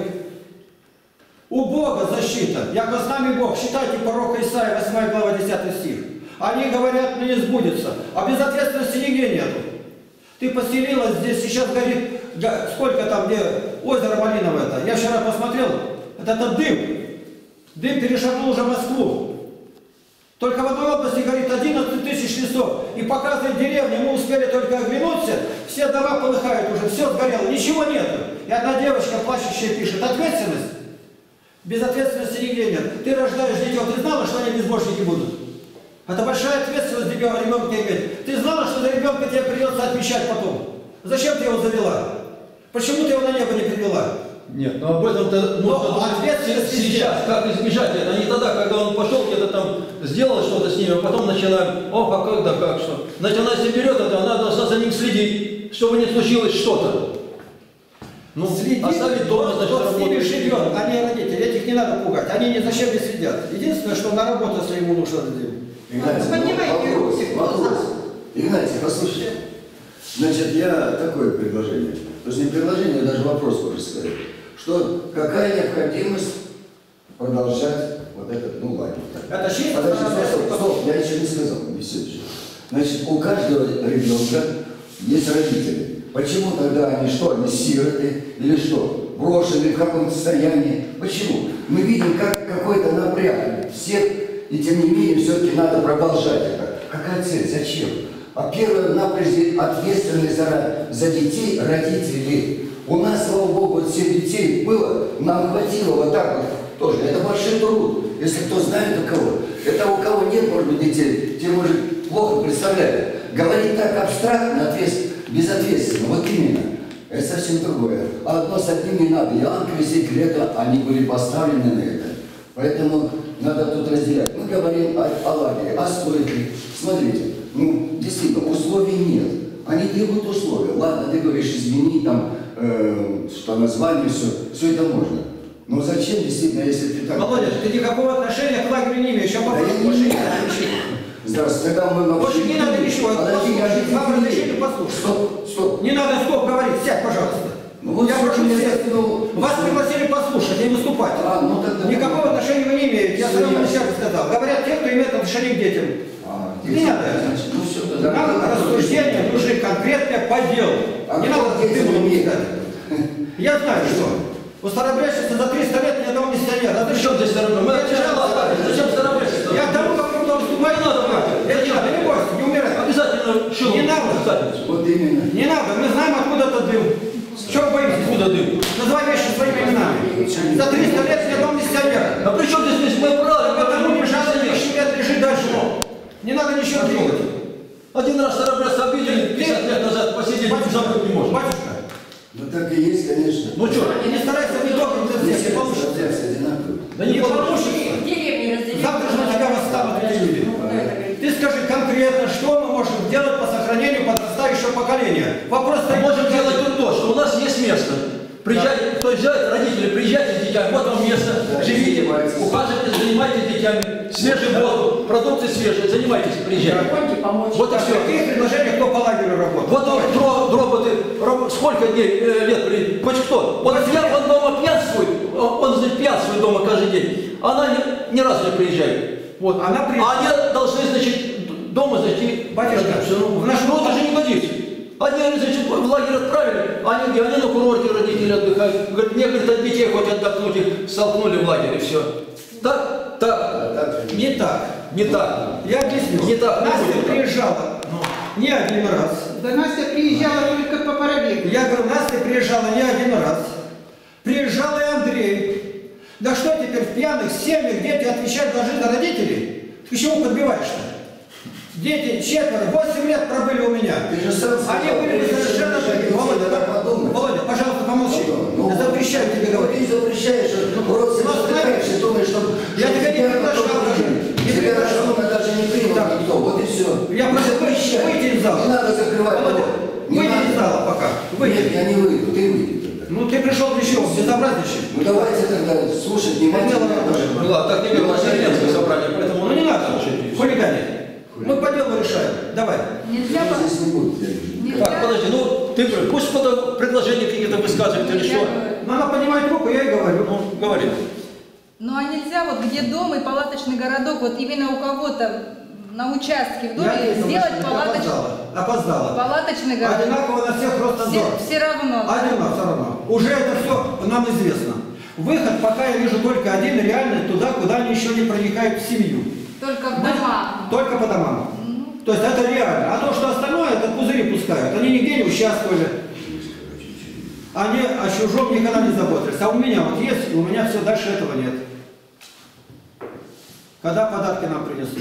У Бога защита. Яко с нами Бог. Считайте пророка Исаия, восьмая глава, десятый стих. Они говорят, но не сбудется. А без ответственности нигде нету. Ты поселилась здесь, сейчас горит, сколько там, где озеро Малиново-то. Я вчера посмотрел, это, это дым. Дым перешагнул уже Москву. Только в одной области горит одиннадцать тысяч лесов. И показывает деревню, мы успели только оглянуться, все дома полыхают уже, все сгорело, ничего нету. И одна девочка плачущая пишет, ответственность. Без ответственности нигде нет. Ты рождаешь детей, ты знала, что они безбожники будут? Это большая ответственность ребенка иметь. Ты знала, что за ребенка тебе придется отвечать потом? Зачем ты его завела? Почему ты его на небо не привела? Нет, но об этом-то нужно ответственность сейчас, как избежать это, а не тогда, когда он пошел где-то там, сделал что-то с ними, а потом начинаем, о, а как, да как, что. Значит, она если берет это, она должна за ним следить, чтобы не случилось что-то. Ну, следить, оставить дома, значит, вот с ними работать. живет, они родители, этих не надо пугать, они ни зачем не следят. Единственное, что на работу, если ему нужно сделать. Игнатий, Поднимайте вопрос, руки, кто вопрос. за? Игнатий, послушайте. Значит, я такое предложение. То есть не предложение, а даже вопрос можно сказать. Что какая необходимость продолжать вот этот, ну ладно. Это чисто. Подожди, стоп, стоп, стоп, я еще не сказал, беседу. Значит, у каждого ребенка есть родители. Почему тогда они что, они сироты или что? Брошены в каком-то состоянии? Почему? Мы видим как какой-то напряг всех, и тем не менее все-таки надо продолжать это. Какая цель? Зачем? А первое, прежде ответственность за, за детей родителей. У нас, слава Богу, вот всех детей было, нам хватило вот так вот тоже. Это большой труд. Если кто знает у кого. Это у кого нет, может быть, детей, те, может, плохо представляют. Говорить так абстрактно, ответственно, безответственно, вот именно. Это совсем другое. А одно с одним не надо. Иоанн Креститель, это, они были поставлены на это. Поэтому надо тут разделять. Мы говорим о, о лагере, о стойке. Смотрите, ну, действительно, условий нет. Они требуют условия. Ладно, ты говоришь, измени там, э, что название, все, все это можно. Но зачем действительно, если ты так... Володя, ты никакого отношения к лагерю не имеешь. Я Да попрошу я не больше не имею. надо ничего. Здравствуйте, тогда мы... Больше не надо ничего. Подожди, я же Вам не разрешили имею. послушать. Стоп, стоп. Не надо стоп говорить, сядь, пожалуйста. Ну, вот я что прошу мне сесть. ну, Вас ну, пригласили послушать, не выступать. А, ну тогда... Никакого отношения вы не имеете. Я Все сразу ясно. начальник сказал. Говорят те, кто имеет отношение к детям. А, Если Не надо. значит, ну все, тогда... Нам рассуждения нужны конкретные по делу. А Не кто надо отец дымом не искать. Я знаю, что. У старобрячества за триста лет ни одного миссионера. А При чем здесь старобрячество? Мы начало оставили. Зачем старобрячество? Я к тому, как вы там вступаете, надо брать. Это не надо, не бойся, не умирай. Обязательно щелк. Не надо. Вот именно. Не надо, мы знаем, откуда этот дым. Чего вы боитесь? Откуда дым? Называй вещи своими именами. За триста лет ни одного миссионера. А при чем здесь мы брали? Потому не жалко лишний лет лежит дальше. Не надо ничего делать. Один раз старобрячество обидели, пятьдесят лет назад посидели, забыть не можем. Батюшка, Ну так и есть, конечно. Ну что? не старайся быть добрым для всех, не Все получится. одинаковые. Да не Не получится. получится. Деревни разделить. Завтра же на тебя восстанут эти люди. Ты скажи конкретно, что мы можем сделать по сохранению подрастающего поколения. Вопрос Мы стоит. можем делать только то, что у нас есть место. Приезжайте, кто езжает, родители, приезжайте с детьми, вот вам место, живите, ухаживайте, занимайтесь детьми, свежий воздух, продукты свежие, занимайтесь, приезжайте. Работе помочь. Вот и все. Какие предложения, кто по лагерю работает? Вот он, дро- дроботы, раб- сколько дней, э, лет, при- хоть кто. Вот я, он дома пьянствует, он, он значит, пьянствует дома каждый день. Она ни, ни разу не приезжает. Вот. Она приезжает. А они должны, значит, д- дома зайти. Батюшка, ну, в наш ну, это же не годится. Одни, значит, в лагерь отправили, а они где? Они на курорте родители отдыхают. Говорят, мне, говорит, от детей хоть отдохнуть, их столкнули в лагерь, и все. Так? Так. А так же Не так. Не так. Я объясню. Не так, не Настя будет так. приезжала не один раз. Да Настя приезжала только по параллели. Я говорю, Настя приезжала не один раз. Приезжал и Андрей. Да что теперь в пьяных семьях дети отвечать должны за родителей? Ты чего подбиваешь-то? Дети четверо, восемь лет пробыли у меня. Ты же сам Они сказал, были ты совершенно... решил, Володя, надо подумать. Володя, пожалуйста, помолчи. Ну, Я запрещаю тебе Ну, говорить. ты запрещаешь, Ну, просто ну, отдыхаешь и думаешь, что... Я что тебя не тебя приглашал кто-то даже. примет. Не Тебя приглашал. разумно даже не примут Так. никто, вот и все. Я просто запрещаю. выйти из зала. Не надо закрывать Володя, рот. Не выйди надо. из зала пока. Выйди. Нет, я не выйду, ты выйди тогда. Ну ты пришел еще безобразничать. Ну давайте тогда слушать внимательно. Это Ну ладно, так не было членское собрание, поэтому... Ну не надо, слушайте. хулиганить. Мы по делу решаем. Давай. Нельзя, Я по- здесь не буду, я вижу. нельзя. Так, подожди, ну ты пусть кто-то предложения какие-то высказывает или что. Но она поднимает руку, я и говорю. Ну, говори. Ну а нельзя, вот где дом и палаточный городок, вот именно у кого-то на участке в доме Я не сделать думаю, палаточный, опоздала. Опоздала. палаточный городок. Одинаково на всех рост Все, надзор. все равно. Одинаково все равно. Уже это все нам известно. Выход пока я вижу только один, реальный, туда, куда они еще не проникают в семью. Только в домах. Только по домам. То есть это реально. А то, что остальное, это пузыри пускают. Они нигде не участвовали. Они о чужом никогда не заботились. А у меня вот есть, и у меня все, дальше этого нет. Когда подарки нам принесут?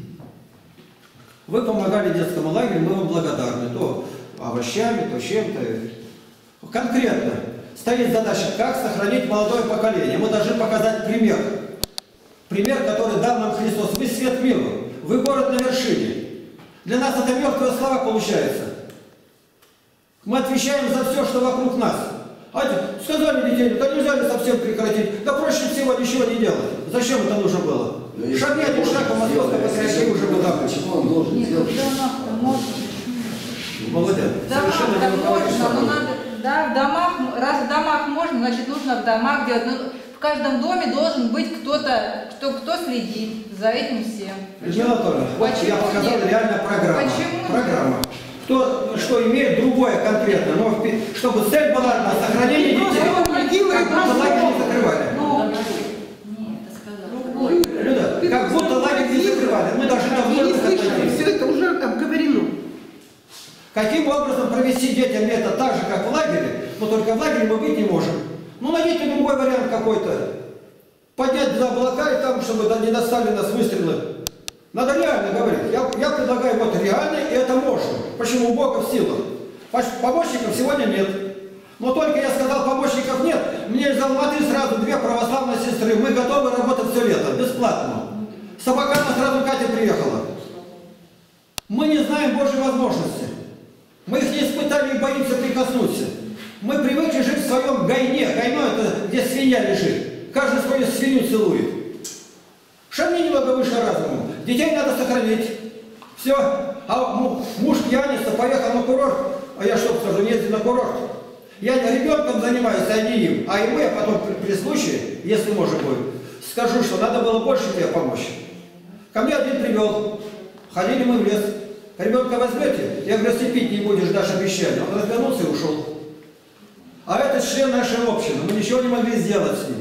Вы помогали детскому лагерю, мы вам благодарны. То овощами, то чем-то. Конкретно стоит задача, как сохранить молодое поколение. Мы должны показать пример. Пример, который дал нам Христос. Вы свет миру, вы город на вершине. Для нас это мертвая слава получается. Мы отвечаем за все, что вокруг нас. А сказали детей, да нельзя ли совсем прекратить? Да проще всего ничего не делать. Зачем это нужно было? Шаги один шаг, а московской патриархии уже была. Почему он должен Нет, сделать? в домах можно. Молодец. В домах Совершенно так не руководишь можно, но собой. надо, да, в домах, раз в домах можно, значит нужно в домах делать. Но в каждом доме должен быть кто-то, кто, кто следит за этим всем. Людмила Анатольевна, вот Почему я показал нет? реально программа. Почему нет? Программа. Кто что имеет другое конкретно, но впи- чтобы цель была на сохранение Просто детей. он ходил и Как будто просто- лагерь не закрывали. Ну, нет, это сказал. Люда, как будто лагерь не закрывали. Мы должны И давно не это слышали, хотеть. все это уже обговорено. Каким образом провести детям это так же, как в лагере, но только в лагере мы быть не можем. Ну найдите другой вариант какой-то. Поднять за облака и там, чтобы не достали нас выстрелы. Надо реально говорить. Я, я предлагаю вот реально, и это можно. Почему? У Бога в силах. Пош- Помощников сегодня нет. Но только я сказал, помощников нет, мне из Алматы сразу две православные сестры. Мы готовы работать все лето, бесплатно. С Абакана сразу Катя приехала. Мы не знаем Божьей возможности. Мы их не испытали и боимся прикоснуться. Мы привыкли жить в своем гайне. Гайно – это где свинья лежит. Каждый свою свинью целует. Шагни немного выше разума. Детей надо сохранить. Все. А му- муж пьяница поехал на курорт. А я что скажу, не езди на курорт. Я ребенком занимаюсь, а не им. А ему я потом при, при случае, если можно будет, скажу, что надо было больше тебе помочь. Ко мне один привел Ходили мы в лес. Ребенка возьмете, я говорю, если пить не будешь, дашь обещание. Он развернулся и ушел. А этот член нашей общины. Мы ничего не могли сделать с ним.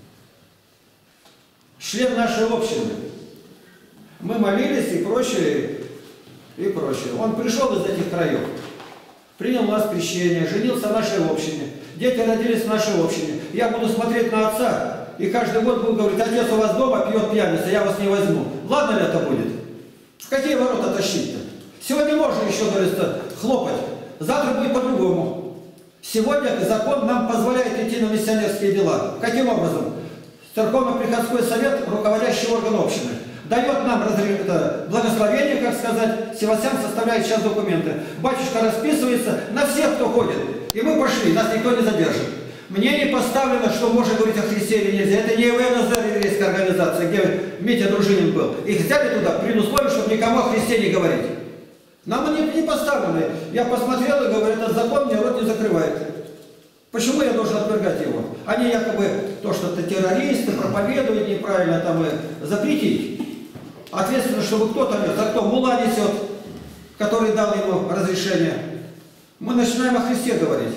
Член нашей общины. Мы молились и прочее, и прочее. Он пришел из этих краев. Принял у нас крещение, женился в нашей общине. Дети родились в нашей общине. Я буду смотреть на отца, и каждый год буду говорить, отец у вас дома пьет пьяница, я вас не возьму. Ладно ли это будет? В какие ворота тащить-то? Сегодня можно еще, говорится, хлопать. Завтра будет по-другому. Сегодня закон нам позволяет идти на миссионерские дела. Каким образом? Церковно-приходской совет, руководящий орган общины, дает нам это, благословение, как сказать, Севастьян составляет сейчас документы. Батюшка расписывается на всех, кто ходит. И мы пошли, нас никто не задержит. Мне не поставлено, что можно говорить о Христе или нельзя. Это не ВНЗ, еврейская организация, где Митя Дружинин был. Их взяли туда при условии, чтобы никому о Христе не говорить. Нам не, не поставлено. Я посмотрел и говорю, этот закон мне рот не закрывает. Почему я должен отвергать его? Они якобы то, что это террористы, проповедуют неправильно, там и запретить. Ответственно, чтобы кто-то нес, а кто мула несет, который дал ему разрешение. Мы начинаем о Христе говорить.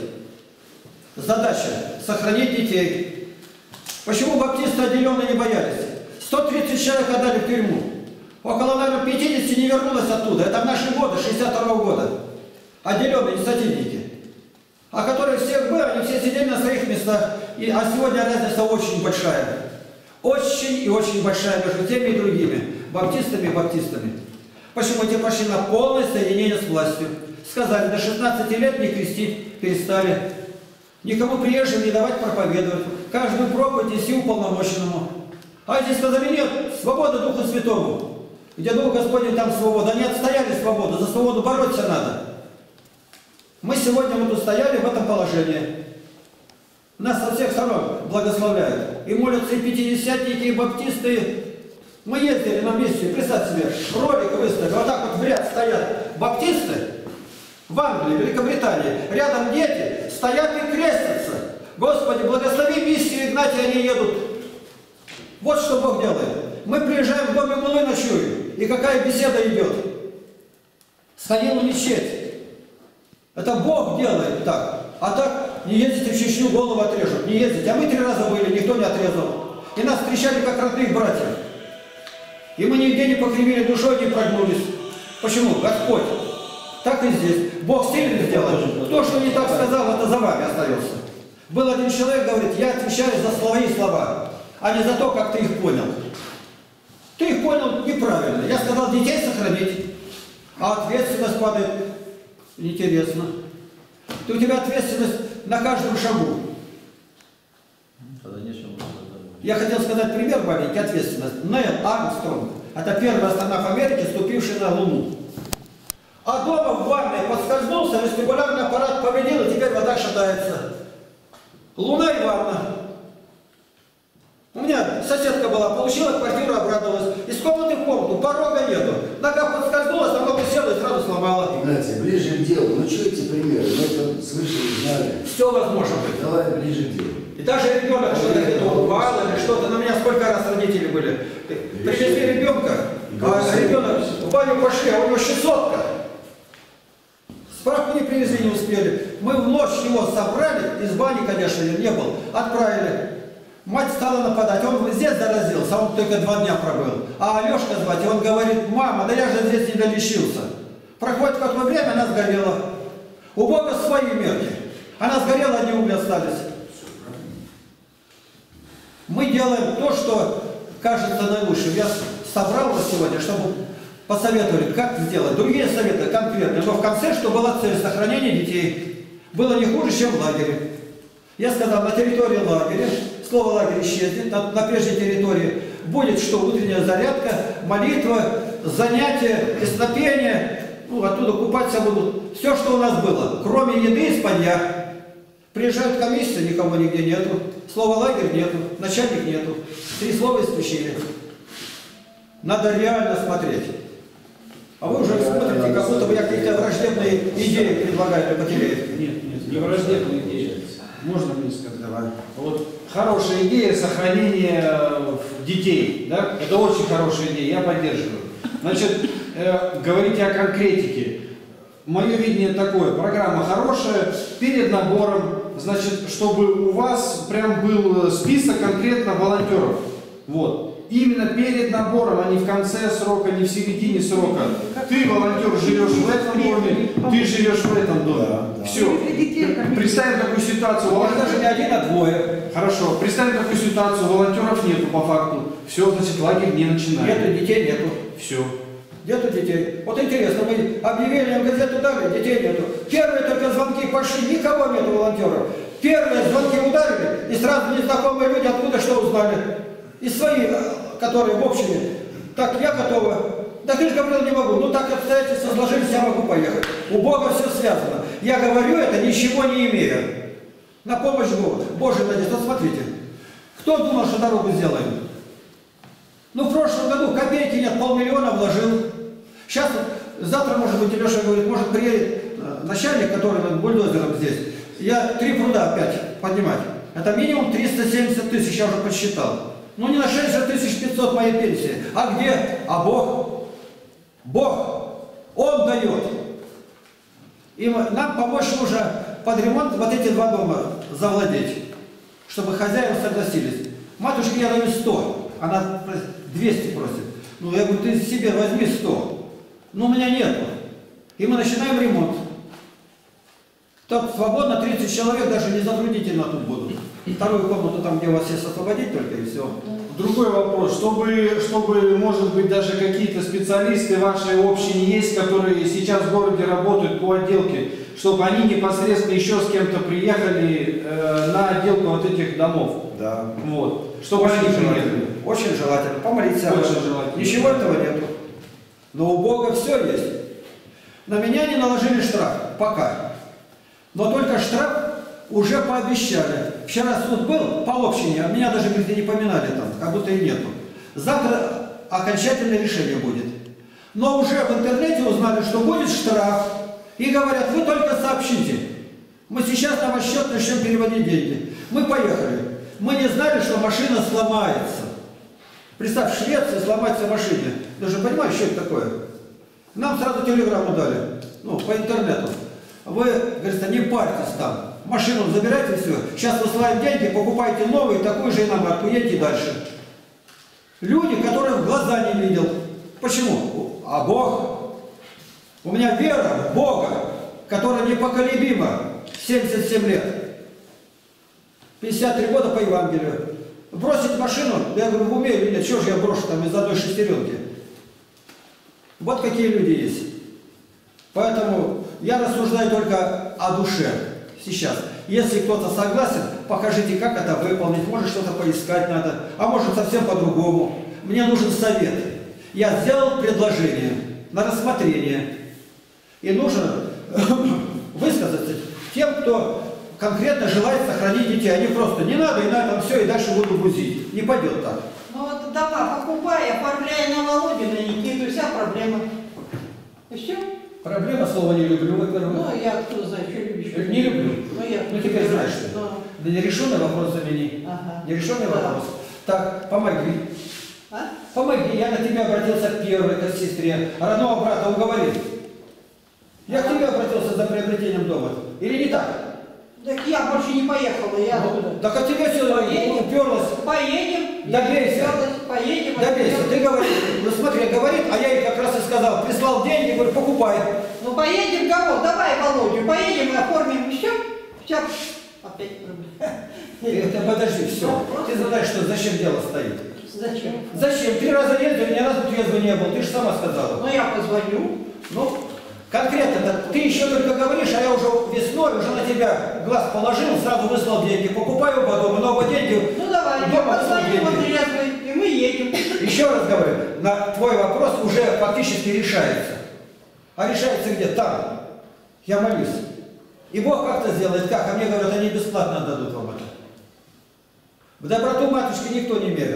Задача – сохранить детей. Почему баптисты отделенные не боялись? сто тридцать человек отдали в тюрьму. Около, наверное, пятидесяти не вернулось оттуда. Это в наши годы, шестьдесят второго года. Отделенные, не сатирики. А которые всех были, они все сидели на своих местах. И, а сегодня разница очень большая. Очень и очень большая между теми и другими. Баптистами и баптистами. Почему те пошли на полное соединение с властью? Сказали, до шестнадцати лет не крестить перестали. Никому приезжим не давать проповедовать. Каждую проповедь неси уполномоченному. А эти сказали, нет, свобода Духу Святому. Где Дух Господень, там свобода. Они отстояли свободу, за свободу бороться надо. Мы сегодня вот устояли в этом положении. Нас со всех сторон благословляют. И молятся и пятидесятники, и баптисты. Мы ездили на месте, представь себе, ролик выставили, вот так вот в ряд стоят баптисты в Англии, Великобритании. Рядом дети стоят и крестятся. Господи, благослови миссию Игнатия, они едут. Вот что Бог делает. Мы приезжаем в доме Мулы, ночуем. И какая беседа идет? Сходил в мечеть. Это Бог делает так. А так не ездите в Чечню, голову отрежут. Не ездите. А мы три раза были, никто не отрезал. И нас встречали как родных братьев. И мы нигде не покривили душой, не прогнулись. Почему? Господь. Так и здесь. Бог сильный сделает. То, что не так сказал, это за вами остается. Был один человек, говорит, я отвечаю за свои слова, а не за то, как ты их понял. Ты их понял неправильно. Я сказал, детей сохранить. А ответственность падает. Интересно. Ты, у тебя ответственность на каждом шагу. Я хотел сказать пример маленький, ответственность. Нейл Армстронг. Это первая страна в Америке, ступившая на Луну. А дома в ванной подскользнулся, вестибулярный аппарат повредил, и теперь вода шатается. Луна и ванна. У меня соседка была, получила квартиру, обрадовалась. Из комнаты в комнату, порога нету. Нога подскользнулась, на ногу села и сразу сломала. Игнатий, ближе к делу. Ну что эти примеры? Мы это слышали, знали. Все возможно быть. Давай ближе к делу. И даже ребенок что-то где-то упал или что-то. На меня сколько раз родители были. Привезли ребенка, а ребенок в баню пошли, а у него щесотка. Справку не привезли, не успели. Мы в ночь его собрали, из бани, конечно, не был, отправили. Мать стала нападать, он здесь заразился, а он только два дня пробыл. А Алешка звать, и он говорит, мама, да я же здесь не долечился. Проходит какое-то время, она сгорела. У Бога свои мерки. Она сгорела, одни угли остались. Мы делаем то, что кажется наилучшим. Я собрал вас сегодня, чтобы посоветовали, как сделать. Другие советы конкретные, но в конце, что была цель сохранения детей. Было не хуже, чем в лагере. Я сказал, на территории лагеря, слово лагерь исчезнет, на, на прежней территории будет что? Утренняя зарядка, молитва, занятия, песнопение, ну, оттуда купаться будут. Все, что у нас было, кроме еды и спанья. Приезжают комиссии, никого нигде нету. Слова лагерь нету, начальник нету. Три слова исключили. Надо реально смотреть. А вы уже смотрите, как будто бы я какие-то враждебные идеи предлагаю для потеряет. Нет, нет, не враждебные идеи. Можно мне сказать? Давай. Вот хорошая идея сохранения детей. Да? Это очень хорошая идея, я поддерживаю. Значит, э, говорите о конкретике. Мое видение такое, программа хорошая, перед набором, значит, чтобы у вас прям был список конкретно волонтеров. Вот. Именно перед набором, а не в конце срока, не в середине срока. Ты, волонтер, живешь в этом доме, ты живешь в этом доме. Да, да. Все. Представим такую ситуацию. Может, даже не один, а двое. Хорошо. Представим такую ситуацию, волонтеров нету по факту. Все, значит, лагерь не начинает. Нету детей, нету. Все. Нету детей. Вот интересно, мы объявлением газету дали, детей нету. Первые только звонки пошли, никого нету волонтеров. Первые звонки ударили, и сразу незнакомые люди откуда что узнали. И свои, которые в общине. Так, я готова. Да ты же говорил, не могу. Ну так обстоятельства сложились, я могу поехать. У Бога все связано. Я говорю это, ничего не имея. На помощь Богу. Боже, надеюсь. Вот смотрите. Кто думал, что дорогу сделаем? Ну, в прошлом году копейки нет, полмиллиона вложил. Сейчас, завтра, может быть, Леша говорит, может, приедет начальник, который над бульдозером здесь. Я три пруда опять поднимать. Это минимум триста семьдесят тысяч, я уже подсчитал. Ну, не на шесть тысяч пятьсот моей пенсии. А где? А Бог? Бог. Он дает. И нам помочь нужно под ремонт вот эти два дома завладеть, чтобы хозяева согласились. Матушке я даю сто, она двести просит. Ну, я говорю, ты себе возьми сто. Но у меня нету. И мы начинаем ремонт. Так свободно тридцать человек, даже не затруднительно тут будут. Вторую комнату там, где у вас есть, освободить только, и все. Другой вопрос. Чтобы, чтобы, может быть, даже какие-то специалисты в вашей общине есть, которые сейчас в городе работают по отделке, чтобы они непосредственно еще с кем-то приехали э, на отделку вот этих домов. Да. Вот. Чтобы Очень они желательно. приехали. Очень желательно. Помолиться. Очень желательно. Ничего этого нету. Но у Бога все есть. На меня не наложили штраф. Пока. Но только штраф уже пообещали. Вчера суд был по общине, а меня даже, говорит, не поминали там, как будто и нету. Завтра окончательное решение будет. Но уже в интернете узнали, что будет штраф. И говорят, вы только сообщите. Мы сейчас на ваш счет начнем переводить деньги. Мы поехали. Мы не знали, что машина сломается. Представь, в Швеции сломается машина. Ты же понимаешь, что это такое? Нам сразу телеграмму дали. Ну, по интернету. Вы, говорится, не парьтесь там. Машину забирайте, все. Сейчас высылаем деньги, покупайте новые, такую же иномарку, едьте дальше. Люди, которые в глаза не видел. Почему? А Бог? У меня вера в Бога, которая непоколебима. семьдесят семь лет. пятьдесят три года по Евангелию. Бросить машину, я говорю, в уме или нет, что же я брошу там из одной шестеренки? Вот какие люди есть. Поэтому я рассуждаю только о душе сейчас. Если кто-то согласен, покажите, как это выполнить. Может, что-то поискать надо, а может, совсем по-другому. Мне нужен совет. Я сделал предложение на рассмотрение. И нужно высказаться тем, кто конкретно желает сохранить детей. Они просто не надо, и на этом все, и дальше буду бузить. Не пойдет так. Ну вот дома покупай, оформляй на Володю, на Никиту, вся проблема. И все? Проблема, слова не люблю. Ну, я кто знает, что любишь. Не люблю. Ну, я Ну, теперь знаешь, что да. да. Нерешенный вопрос замени. Ага. Нерешенный Да. вопрос. Так, помоги. А? Помоги. Я на тебя обратился первой, как сестре. Родного брата уговорил. Я к тебе обратился за приобретением дома. Или не так? Так я больше не поехала, я Ну, туда. так а тебе все Поедем. уперлось. Поедем. Добейся. Уперлась, Поедем. Добейся. отвезем. Ты говоришь, ну смотри, говорит, а я ей как раз и сказал, прислал деньги, говорю, покупай. Ну поедем кого? Давай Володю, поедем и оформим еще. Все. Опять проблема. Это подожди, все. Ты знаешь, что зачем дело стоит. Зачем? Зачем? Три раза ездил, ни разу трезвый не был. Ты же сама сказала. Ну я позвоню. Ну, конкретно, ты еще только говоришь, а я уже весной уже на тебя глаз положил, сразу выслал деньги. Покупаю оба дома, но оба деньги. Ну давай, я дома позвоню, деньги. вот трезвый, и мы едем. Еще раз говорю, на твой вопрос уже фактически решается. А решается где? Там. Я молюсь. И Бог как-то сделает, как? А мне говорят, они бесплатно отдадут вам это. В доброту матушки никто не мерил.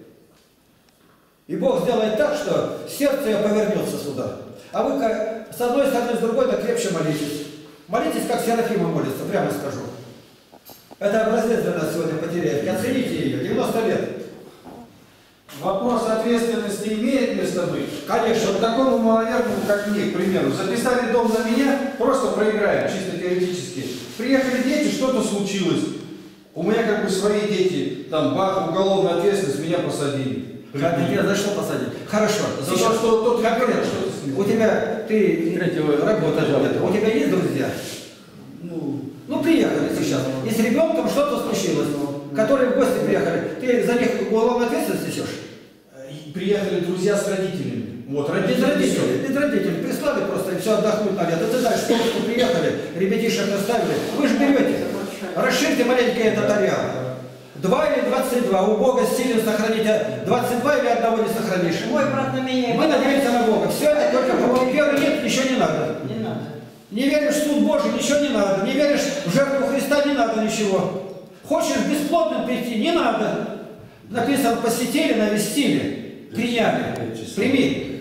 И Бог сделает так, что сердце ее повернется сюда. А вы с одной стороны, с другой, да крепче молитесь. Молитесь, как Серафима молится, прямо скажу. Это образец для нас сегодня потеряет. И оцените ее, девяносто лет. Вопрос ответственности имеет место быть. Конечно. Вот такому маловерному, как мне, к примеру, записали дом на меня, просто проиграем, чисто теоретически. Приехали дети, что-то случилось. У меня как бы свои дети, там, бах, уголовная ответственность, меня посадили. Как тебя за что посадить? Хорошо. За то, что тот конкретно. что-то с ним. У тебя, ты Третьего работаешь где-то, у тебя есть друзья? Ну, Ну, приехали сейчас. И с ребенком что-то случилось, которые в гости приехали. Ты за них уголовную ответственность несешь? и приехали друзья с родителями. Вот, Без родители. родителей, без родителей. Прислали просто и все отдохнуть на лето. Ты дальше что приехали, ребятишек оставили. Вы же берете. Расширьте маленько этот ареал. Два или двадцать два. У Бога силен сохранить. Двадцать два или одного не сохранишь. Мой брат на меня. Мы надеемся на Бога. Все это только по веру нет, ничего не надо. Не надо. Не веришь в суд Божий, ничего не надо. Не веришь в жертву Христа, не надо ничего. Хочешь бесплодным прийти, не надо. Написано, посетили, навестили, приняли. Прими.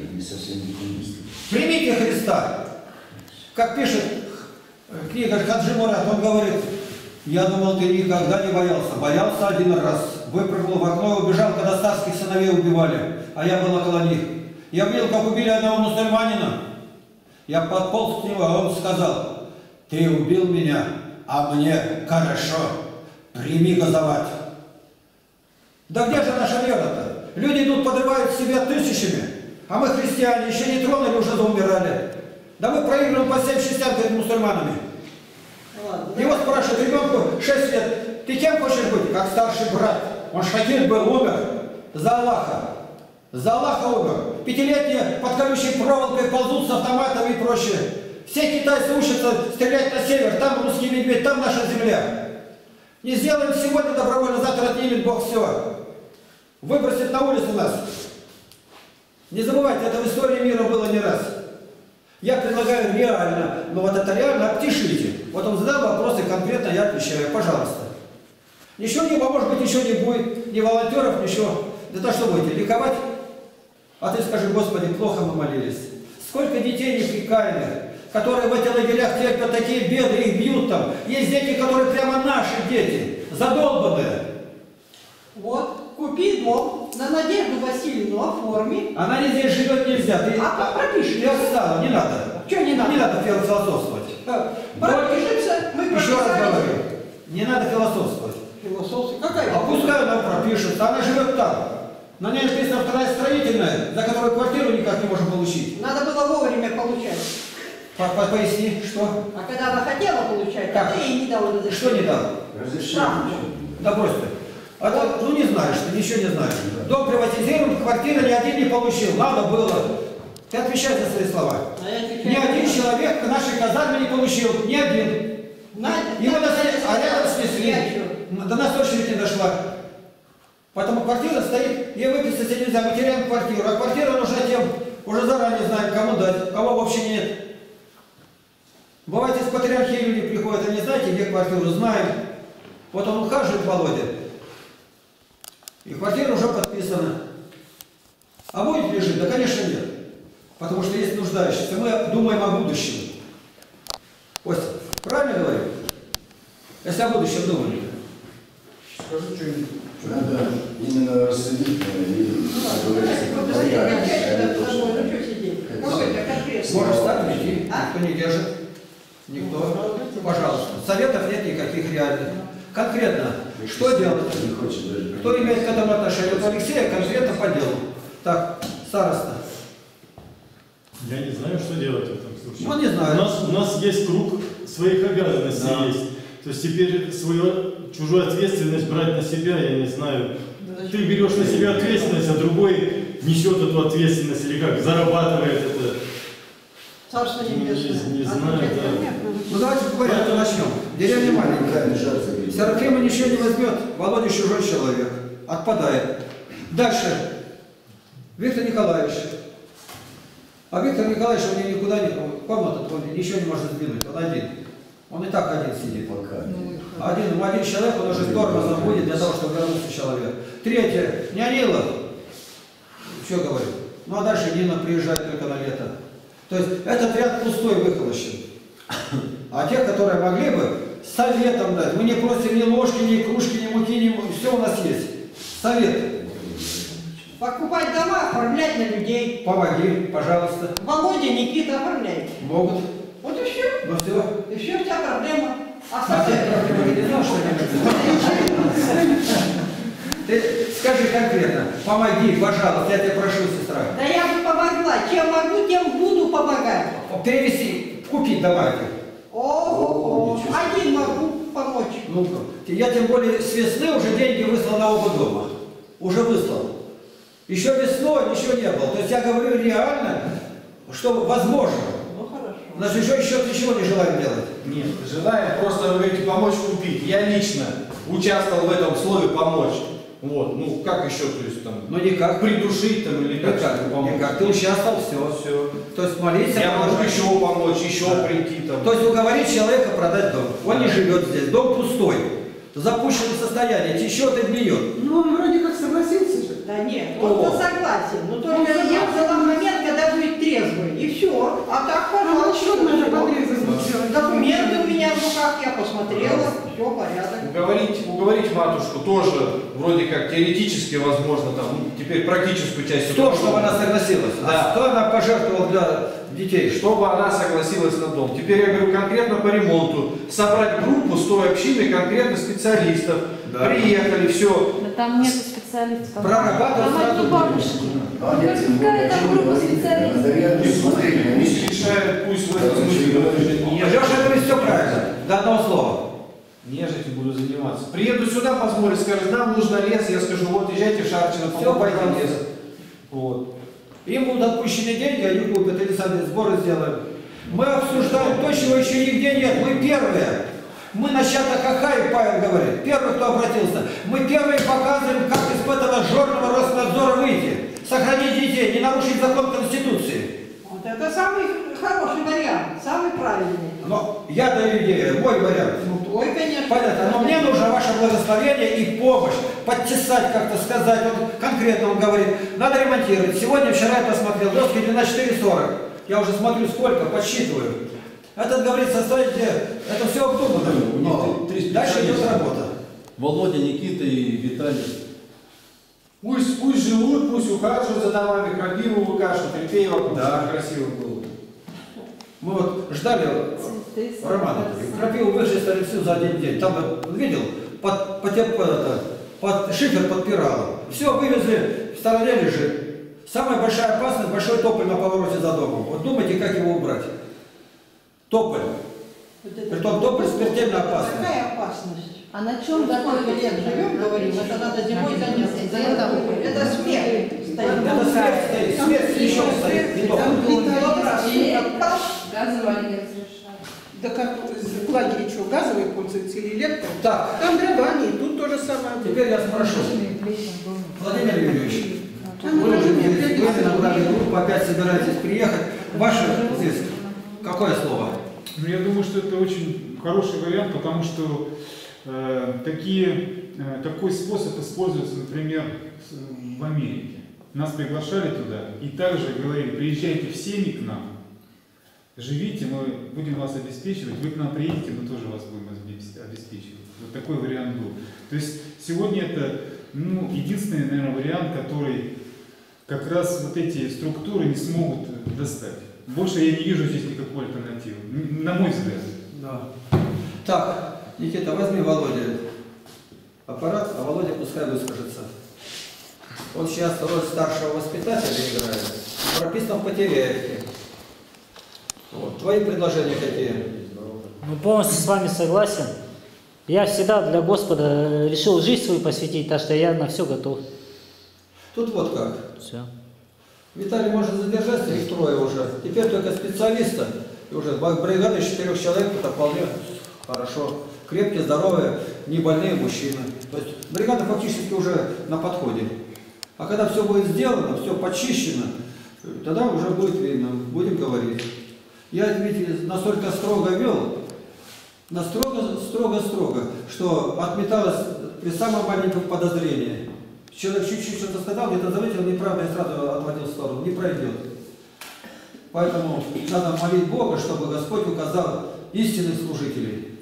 Примите Христа. Как пишет книга Хаджи Мурат, он говорит, я думал, ты никогда не боялся. Боялся один раз. Выпрыгнул в окно и убежал, когда царских сыновей убивали. А я был около них. Я видел, как убили одного мусульманина. Я подполз к нему, а он сказал, ты убил меня, а мне хорошо. Прими газовать. Да где же наша вера-то? Люди идут, подрывают себя тысячами, а мы, христиане, еще не тронули, уже заумирали. Да мы проигрываем по семь шестям перед мусульманами. Ладно. Его спрашивают, ребенку шесть лет, ты кем хочешь быть? Как старший брат. Он шахид был, умер. За Аллаха. За Аллаха умер. Пятилетние под колючей проволокой ползут с автоматами и прочее. Все китайцы учатся стрелять на север. Там русский медведь, там наша земля. Не сделаем сегодня добровольно, завтра отнимет Бог все. Выбросит на улицу нас. Не забывайте, это в истории мира было не раз. Я предлагаю реально, но вот это реально обтишите. Вот он задал вопросы, конкретно я отвечаю. Пожалуйста. Ничего не, может быть, ничего не будет, ни волонтеров, ничего. Да что будете, ликовать? А ты скажи, Господи, плохо мы молились. Сколько детей неприкаянных, которые в этих лагерях терпят такие беды, их бьют там. Есть дети, которые прямо наши дети, задолбанные. Вот, купи дом на Надежду Васильевну оформи. Она не здесь живет нельзя. Ты, А пропиши. Ты отстала, не надо. Что не надо? Не надо философствовать. Пропишется, мы Еще раз прописали. говорю, не надо философствовать. Философия. Какая? А пускай она пропишется, она живет там. На ней написано вторая строительная, за которую квартиру никак не можем получить. Надо было вовремя получать. По -по Поясни, что? А когда она хотела получать, Как? тогда ей не дала разрешения. Что не дал? Разрешение. Да брось ты. А то, ну не знаешь, ты ничего не знаешь. Дом приватизируют, квартиры ни один не получил. Надо было. Ты отвечай за свои слова. А я отвечаю. Ни один человек в нашей казарме не получил. Ни один. Надя, Его Надя, досли, а рядом я снесли. чё? До нас очередь не дошла. Поэтому квартира стоит, ей выписать нельзя, мы теряем квартиру. А квартира нужна тем, уже заранее знаем, кому дать, кого вообще нет. Бывает, из патриархии люди приходят, они знаете, где квартиру, знаем. Вот он ухаживает, Володя, и квартира уже подписана. А будет ли жить? Да, конечно, нет. Потому что есть нуждающиеся. Мы думаем о будущем. Костя, правильно говорю? Если о будущем думаем. Скажи что-нибудь. Надо именно рассудить и, как говорится, порядок, а не то, что- Ну что сидеть? Какой-то конкретный. Можешь так прийти, А? никто не держит. Никто. Пожалуйста. Советов нет никаких реальных. Конкретно, что делать? Не хочет даже. Кто имеет к этому отношение? Вот Алексея конкретно по делу. Так, староста. Я не знаю, что делать в этом случае. Ну, не знаю. У нас, у нас есть круг своих обязанностей Да. есть. То есть теперь свою чужую ответственность брать на себя, я не знаю. Ты берешь на себя ответственность, а другой несет эту ответственность или как, зарабатывает это. Царство небесное. Не- не знаю, да. Ну давайте по порядку начнем. Деревня маленькая. Серафима ничего не возьмет, Володя чужой человек. Отпадает. Дальше. Виктор Николаевич. А Виктор Николаевич, он никуда не... Комната, он ничего не может сдвинуть, он один. Он и так один сидит. Пока. Один, один человек, он уже с тормозом будет для того, чтобы вернулся человек. Третье. Нянила. Что говорит? Ну а дальше Нина приезжает только на лето. То есть этот ряд пустой, выхолощен. А те, которые могли бы, советом дать. Мы не просим ни ложки, ни кружки, ни муки, ни... Все у нас есть. Совет. Покупать дома, оформлять на людей. Помоги, пожалуйста. Володя, Никита, оформляйте. Могут. Вот и все. Ну все. И все, вся проблема. А Остальное... ты не знал, что они Ты скажи конкретно, помоги, пожалуйста, я тебя прошу, сестра. Да я бы помогла. Чем могу, тем буду помогать. Перевести, купить давайте. О, один могу помочь. Ну, я тем более с весны уже деньги выслал на оба дома. Уже выслал. Еще весной ничего не было. То есть я говорю реально, что возможно. Ну хорошо. Значит, еще, еще ничего не желаем делать. Нет, желаем просто, вы говорите, помочь купить. Я лично участвовал в этом слове «помочь». Вот, ну как еще, то есть там, Ну никак. придушить там или как? Никак, чтобы помочь? никак. Ты участвовал, все. Все. То есть молиться. Я могу помочь. еще помочь, еще Да. прийти там. То есть уговорить человека продать дом. Он не живет здесь, дом пустой. В запущенном состоянии, течет и гниет. Ну, он вроде как согласился же. Да нет, Кто? он согласен. Но только я взяла момент, когда будет трезвый. И все. А так, А пожалуйста. насчет надо всё. подрезать сделать. Документы у меня в руках, я посмотрела. Все, порядок. Уговорить, уговорить матушку тоже вроде как теоретически возможно, там, ну, теперь практическую часть. То, чтобы она согласилась. Да. А что она пожертвовала для детей? Чтобы она согласилась на дом. Теперь я говорю конкретно по ремонту. Собрать группу с той общины конкретно специалистов. Да. Приехали, все. Да там нет специалистов. Прорабатывать Там сразу одни бабушки. А я тем более, Какая там почему группа говорить? специалистов? Надо реально смотреть, а не Пусть решают, пусть в этом Да, смысле зачем? говорят, не Леша говорит все правильно. До одного слова. Не я же этим буду заниматься. Приеду сюда, посмотрю, скажут, нам нужно лес, я скажу, вот езжайте в Шарчино, Всё, покупайте пожалуйста. лес. Вот. Им будут отпущены деньги, они купят или сами сборы сделают. Мы обсуждаем то, чего еще нигде нет. Мы первые. Мы начата Хахаев, Павел говорит. Первый, кто обратился. Мы первые показываем, как из этого жорного Роснадзора выйти. Сохранить детей, не нарушить закон Конституции. Вот это самый хороший вариант, самый правильный. Но я даю идею, мой вариант. Ну, твой, конечно. Понятно, но мне нужно ваше благословение и помощь, подтесать как-то, сказать, вот конкретно он говорит, надо ремонтировать. Сегодня, вчера я посмотрел, доски длина четыре сорок. Я уже смотрю сколько, подсчитываю. Этот говорит, составить, это все обдумано. Но дальше идет работа. Володя, Никита и Виталий. Пусть, пусть живут, пусть ухаживают за домами, крапиву выкашивают, Репеева, Да. красиво было. Мы вот ждали Романа, крапиву вышли всю за один день. Там, видел, под, под, это, под шифер подпирало. Все, вывезли, в стороне лежит. Самая большая опасность, большой тополь на повороте за домом. Вот думайте, как его убрать. Тополь. Притом тополь смертельно опасный. Какая опасность? А на чем Сколько лет живем, говорим, это надо зимой заняться. Это смерть стоит. Это смерть стоит, смерть еще стоит. Не тополь. Газовые не разрешают. Да как в лагере что, газовые пользуются или электро? Так, Там дрова, и тут то же самое. теперь я спрошу. Владимир Юрьевич, Там вы уже уже здесь, вы набрали группу, опять собираетесь приехать. Ваше здесь какое слово? Ну, я думаю, что это очень хороший вариант, потому что э, такие, э, такой способ используется, например, с- в Америке. Нас приглашали туда и также говорили, приезжайте всеми к нам, живите, мы будем вас обеспечивать, вы к нам приедете, мы тоже вас будем обе- обеспечивать. Вот такой вариант был. То есть сегодня это ну, единственный, наверное, вариант, который как раз вот эти структуры не смогут достать. Больше я не вижу здесь никакой альтернативы, н- на мой взгляд. Да. Так, Никита, возьми Володя аппарат, а Володя пускай выскажется. Он сейчас роль старшего воспитателя играет. Прописан в Потеряевке. Вот. Твои предложения какие? Ну, полностью с вами согласен. Я всегда для Господа решил жизнь свою посвятить, так что я на все готов. Тут вот как. Все. Виталий может задержаться, их трое уже. Теперь только специалиста. И уже бригада из четырех человек, это вполне хорошо. Крепкие, здоровые, не больные мужчины. То есть бригада фактически уже на подходе. А когда все будет сделано, все почищено, тогда уже будет видно, будем говорить. Я ведь настолько строго вел, настолько строго-строго, что отметалось при самом маленьком подозрении. Человек чуть-чуть что-то сказал, где-то заметил неправда и сразу отводил в сторону. Не пройдет. Поэтому надо молить Бога, чтобы Господь указал истинных служителей,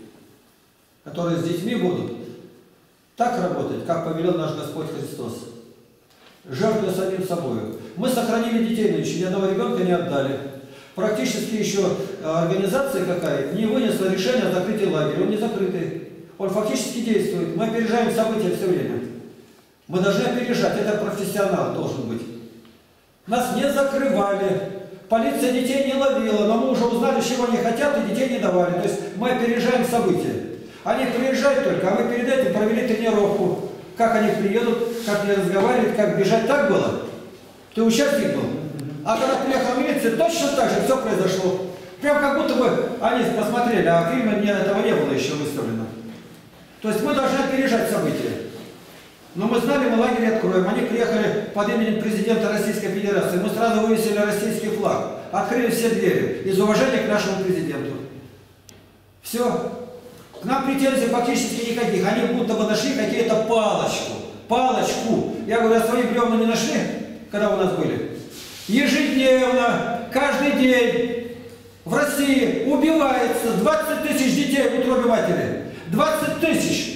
которые с детьми будут так работать, как повелел наш Господь Христос. жертвуя самим собой. Мы сохранили детей, но еще ни одного ребенка не отдали. Практически еще организация какая не вынесла решение о закрытии лагеря. Он не закрытый. Он фактически действует. Мы опережаем события все время. Мы должны опережать. Это профессионал должен быть. Нас не закрывали. Полиция детей не ловила, но мы уже узнали, чего они хотят, и детей не давали. То есть мы опережаем события. Они приезжают только, а мы перед этим провели тренировку. Как они приедут, как не разговаривать, как бежать. Так было? Ты участник был? А когда приехала милиция, точно так же все произошло. Прям как будто бы они посмотрели, а фильма этого не было еще выставлено. То есть мы должны опережать события. Но мы знали, мы лагерь откроем. Они приехали под именем президента Российской Федерации. Мы сразу вывесили российский флаг. Открыли все двери. Из уважения к нашему президенту. Все. К нам претензий фактически никаких. Они будто бы нашли какие-то палочку. Палочку. Я говорю, а свои бревна не нашли, когда у нас были? Ежедневно, каждый день в России убивается двадцать тысяч детей в утробе матери. двадцать тысяч.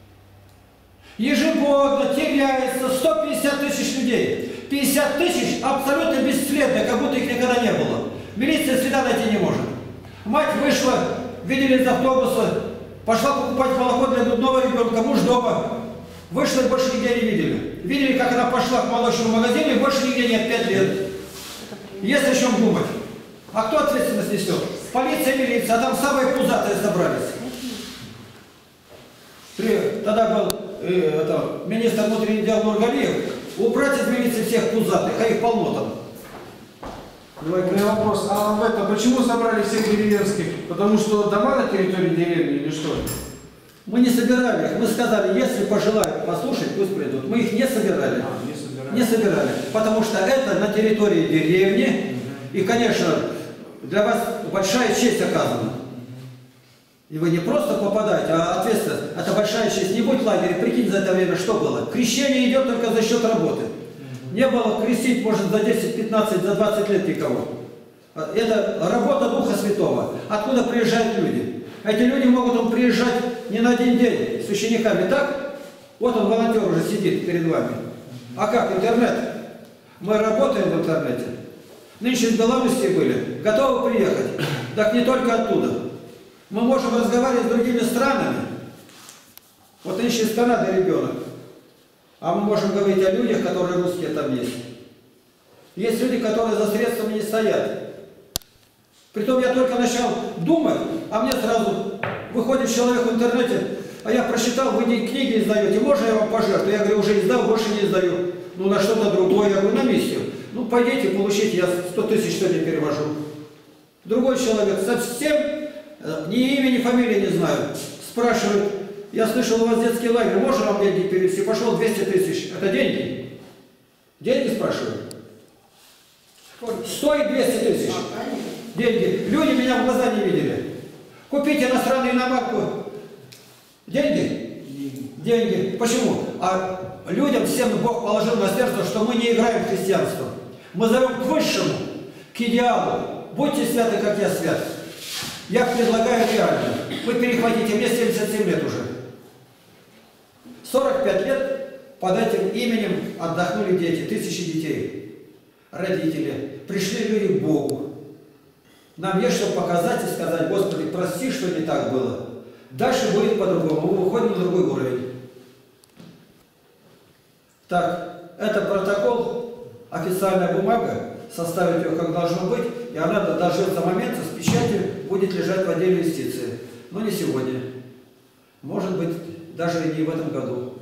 Ежегодно теряется сто пятьдесят тысяч людей. пятьдесят тысяч абсолютно бесследно, как будто их никогда не было. Милиция следа найти не может. Мать вышла, видели из автобуса, пошла покупать молоко для грудного ребенка, муж дома. Вышла и больше нигде не видели. Видели, как она пошла к молочному магазину, и больше нигде нет, пять лет. Есть о чем думать. А кто ответственность несет? Полиция, милиция, а там самые пузатые собрались. При, тогда был э, это, министр внутренних дел Нургалиев. Убрать из милиции всех пузатых, а их полно там. У меня вопрос, а в это почему собрали всех деревенских? Потому что дома на территории деревни или что? Мы не собирали их. Мы сказали, если пожелают послушать, пусть придут. Мы их не собирали. А, не собирали. Не собирали. Потому что это на территории деревни. Угу. И, конечно, для вас большая честь оказана. И вы не просто попадаете, а ответственность. Это большая честь. Не будь лагеря, прикинь за это время, что было. Крещение идет только за счет работы. Угу. Не было крестить, может, за десять, пятнадцать, за двадцать лет никого. Это работа Духа Святого. Откуда приезжают люди? Эти люди могут он приезжать не на один день с учениками, так? Вот он, волонтер, уже сидит перед вами. А как, интернет? Мы работаем в интернете. Нынче в Белоруссии были, готовы приехать. Так не только оттуда. Мы можем разговаривать с другими странами. Вот нынче из Канады ребенок. А мы можем говорить о людях, которые русские там есть. Есть люди, которые за средствами не стоят. Притом я только начал думать, а мне сразу выходит человек в интернете, а я прочитал, вы книги издаете, можно я вам пожертвую? Я говорю, уже издал, больше не издаю. Ну на что-то другое, я говорю, на миссию. Ну пойдите, получите, я сто тысяч сегодня перевожу. Другой человек совсем ни имя, ни фамилии не знаю. Спрашивает, я слышал, у вас детский лагерь, можно вам деньги перевести? Пошел двести тысяч. Это деньги? Деньги спрашивают? Стоит двести тысяч. Деньги. Люди меня в глаза не видели. Купить иностранную иномарку. Деньги? Деньги. Почему? А людям всем Бог положил на сердце, что мы не играем в христианство. Мы зовем к высшему, к идеалу. Будьте святы, как я свят. Я предлагаю реально. Вы перехватите, мне семьдесят семь лет уже. сорок пять лет под этим именем отдохнули дети, тысячи детей. Родители. Пришли люди к Богу. Нам есть что показать и сказать, Господи, прости, что не так было. Дальше будет по-другому. Мы выходим на другой уровень. Так, это протокол, официальная бумага, составить ее как должно быть, и она дождется момента, с печатью будет лежать в отделе юстиции. Но не сегодня. Может быть, даже и не в этом году.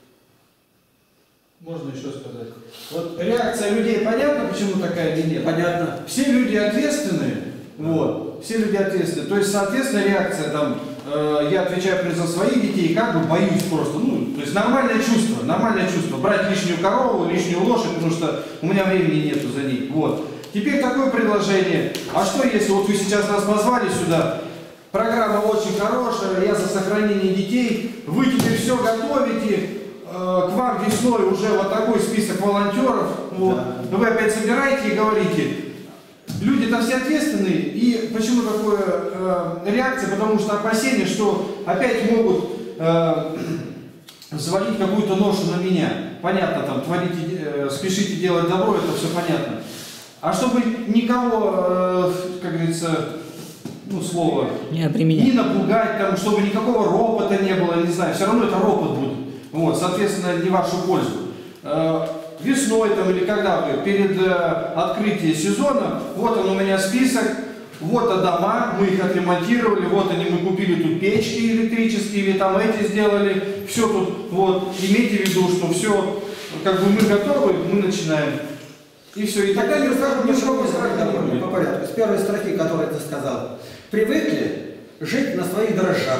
Можно еще сказать. Вот реакция людей понятна, почему такая или нет? Понятно. Все люди ответственные. Вот. Все люди ответственны. То есть, соответственно, реакция там, э, я отвечаю за своих детей, как бы боюсь просто. Ну, то есть нормальное чувство, нормальное чувство. Брать лишнюю корову, лишнюю лошадь, потому что у меня времени нету за ней. Вот. Теперь такое предложение. А что если вот вы сейчас нас позвали сюда, программа очень хорошая, я за сохранение детей, вы теперь все готовите, э, к вам весной уже вот такой список волонтеров, вот. Да. Вы опять собираете и говорите, люди-то все ответственные, и почему такая э, реакция? Потому что опасение, что опять могут э, взвалить какую-то ношу на меня. Понятно, там, творите, э, спешите делать добро, это все понятно. А чтобы никого, э, как говорится, ну, слово, Не обременять. не напугать, там, чтобы никакого ропота не было, не знаю, все равно это ропот будет. Вот, соответственно, не в вашу пользу. Э, весной там или когда вы, перед э, открытием сезона, вот он у меня список, вот дома, мы их отремонтировали, вот они, мы купили тут печки электрические, или там эти сделали, все тут, вот, имейте в виду, что все, как бы мы готовы, мы начинаем. И все, и Тогда тогда не расскажу ничего не по порядку. С первой строки, которую ты сказал. Привыкли жить на своих дрожжах.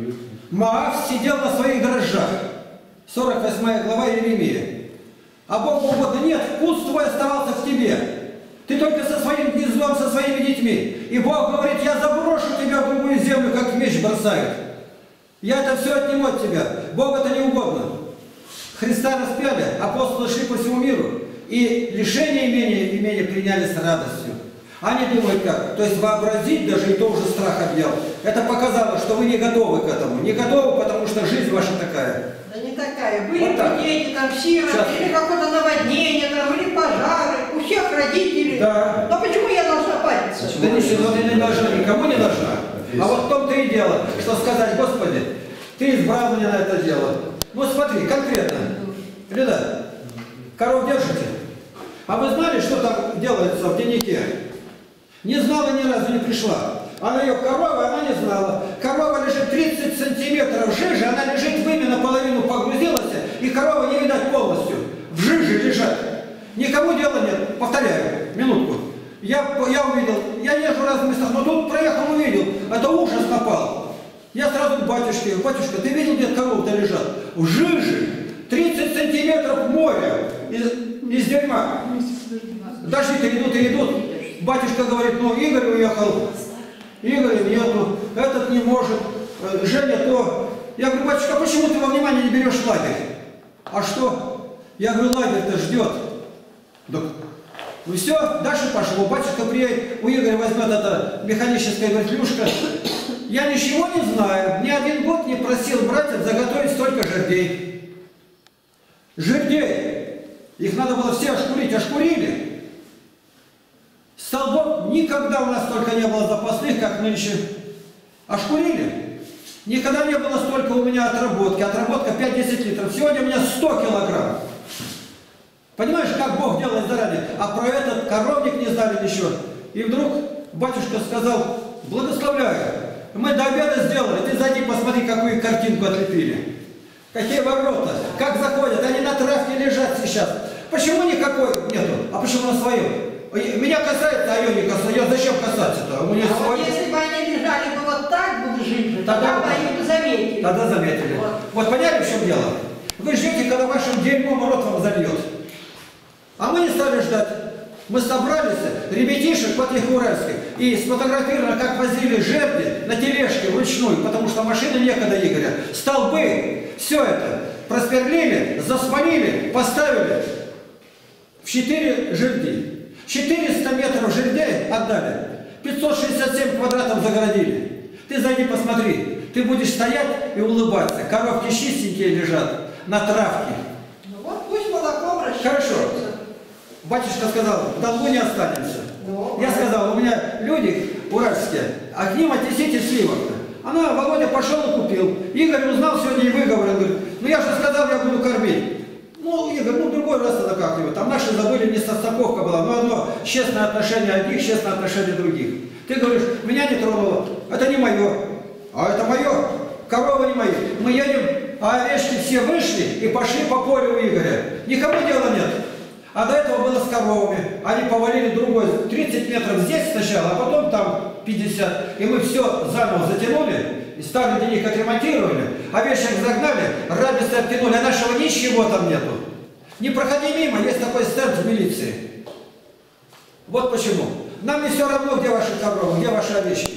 Моав сидел на своих дрожжах. сорок восьмая глава Иеремии. А Богу угодно нет, вкус твой оставался в тебе. Ты только со своим гнездом, со своими детьми. И Бог говорит, я заброшу тебя в другую землю, как меч бросают. Я это все отниму от тебя. Богу это не угодно. Христа распяли, апостолы шли по всему миру. И лишение имения, имения приняли с радостью. Они думают как? То есть вообразить даже и то уже страх объял. Это показало, что вы не готовы к этому. Не готовы, потому что жизнь ваша такая. Да не такая. Были Вот так. дети, там сироты, Сейчас. или какое-то наводнение, там, или пожары, у всех родителей. Да. Но почему я должна париться? Да ничего, ты не должна, никому не должна. А вот в том-то и дело, что сказать, Господи, Ты избрал меня на это дело. Ну смотри, конкретно. Люда, коров держите? А вы знали, что там делается в дневнике? Не знала, ни разу не пришла. Она ее корова, она не знала. Корова лежит тридцать сантиметров в жиже, она лежит в имя, наполовину погрузилась, и корова не видать полностью. В жиже лежат. Никому дела нет. Повторяю, минутку. Я, я увидел, я езжу в разных местах, но тут проехал, увидел. Это ужас напал. Я сразу к батюшке. Батюшка, ты видел, где коровы-то лежат? В жиже. тридцать сантиметров моря из, из дерьма. Дожди-то идут и идут. Батюшка говорит, ну, Игорь уехал. Игоря нету, этот не может, Женя то. Я говорю, батюшка, почему ты во внимание не берешь лагерь? А что? Я говорю, лагерь-то ждет. Так, ну все, дальше пошло. Батюшка приедет, у Игоря возьмет это механическая вертлюшка. Я ничего не знаю, ни один год не просил братьев заготовить столько жердей. Жердей! Их надо было все ошкурить, ошкурили. Столбов никогда у нас столько не было запасных, как нынче. Ошкурили. Никогда не было столько у меня отработки. Отработка пять-десять литров. Сегодня у меня сто килограмм. Понимаешь, как Бог делает заранее? А про этот коровник не знали еще. И вдруг батюшка сказал, благословляю. Мы до обеда сделали. Ты зайди, посмотри, какую картинку отлепили. Какие ворота. Как заходят. Они на травке лежат сейчас. Почему никакой нету? А почему на своем? Меня касается, а ее не касается. Я зачем касаться-то? У меня А свой... вот если бы они лежали бы вот так, бы жить, Тогда- тогда бы они бы заметили. Тогда заметили. Вот. Вот поняли, в чем дело? Вы ждете, когда вашим дерьмом рот вам зальет. А мы не стали ждать. Мы собрались, ребятишек по Тихоуральской, и сфотографировали, как возили жерди на тележке вручную, потому что машины некогда, Игоря. Столбы, все это просверлили, засмолили, поставили в четыре жерди. четыреста метров жердей отдали, пятьсот шестьдесят семь квадратов загородили. Ты зайди посмотри, ты будешь стоять и улыбаться. Коровки чистенькие лежат на травке. Ну вот пусть молоком расчет. Хорошо. Батюшка сказал, в долгу не останемся. Ну, Я сказал, у меня люди уральские, а к ним отнесите сливок. Она, Володя пошел и купил. Игорь узнал сегодня и выговорил, говорит, ну я же сказал, я буду кормить. Ну, Игорь, ну другой раз тогда как его. Там наши забыли, не состыковка была, но одно честное отношение одних, честное отношение других. Ты говоришь, меня не тронуло, это не мое. А это мое, коровы не мои. Мы едем, а овечки все вышли и пошли по полю у Игоря. Никому дела нет. А до этого было с коровами. Они повалили другой тридцать метров здесь сначала, а потом там пятьдесят. И мы все заново затянули, и старый денег отремонтировали, овечек загнали, рабицы оттянули, а нашего ничего там нету. Не проходи мимо, есть такой стенд в милиции. Вот почему. Нам не все равно, где ваши коровы, где ваши овечки.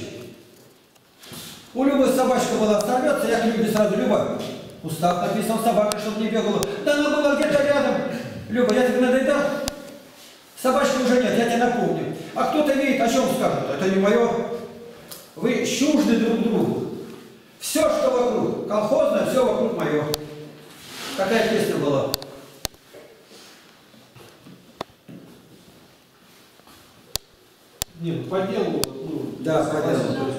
У Любы собачка была, сорвется, я к Любе сразу, Люба, устав написан, собака, чтобы не бегала. Да она была где-то рядом. Люба, я тебе надоедал? Собачки уже нет, я тебе напомню. А кто-то видит, о чем скажут? Это не мое. Вы чужды друг другу. Все, что вокруг, колхозное, все вокруг мое.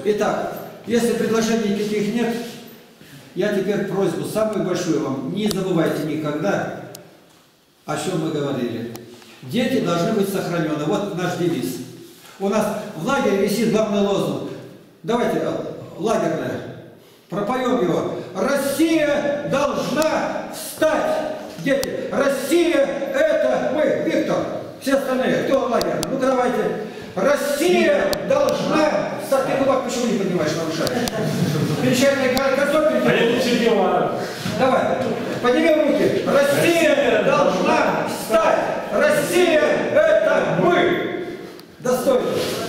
Итак, если предложений никаких нет, я теперь просьбу самую большую вам, не забывайте никогда, о чем мы говорили. Дети должны быть сохранены. Вот наш девиз. У нас в лагере висит главный лозунг. Давайте, лагерное, пропоем его. Россия должна встать. Дети, Россия это мы. Виктор, все остальные, кто лагерный? Ну-ка давайте. Россия должна встать. Ты кулак почему не поднимаешь, нарушаешь? Печальный картофель. Давай, подними руки. Россия должна встать. Россия это мы. Достойно.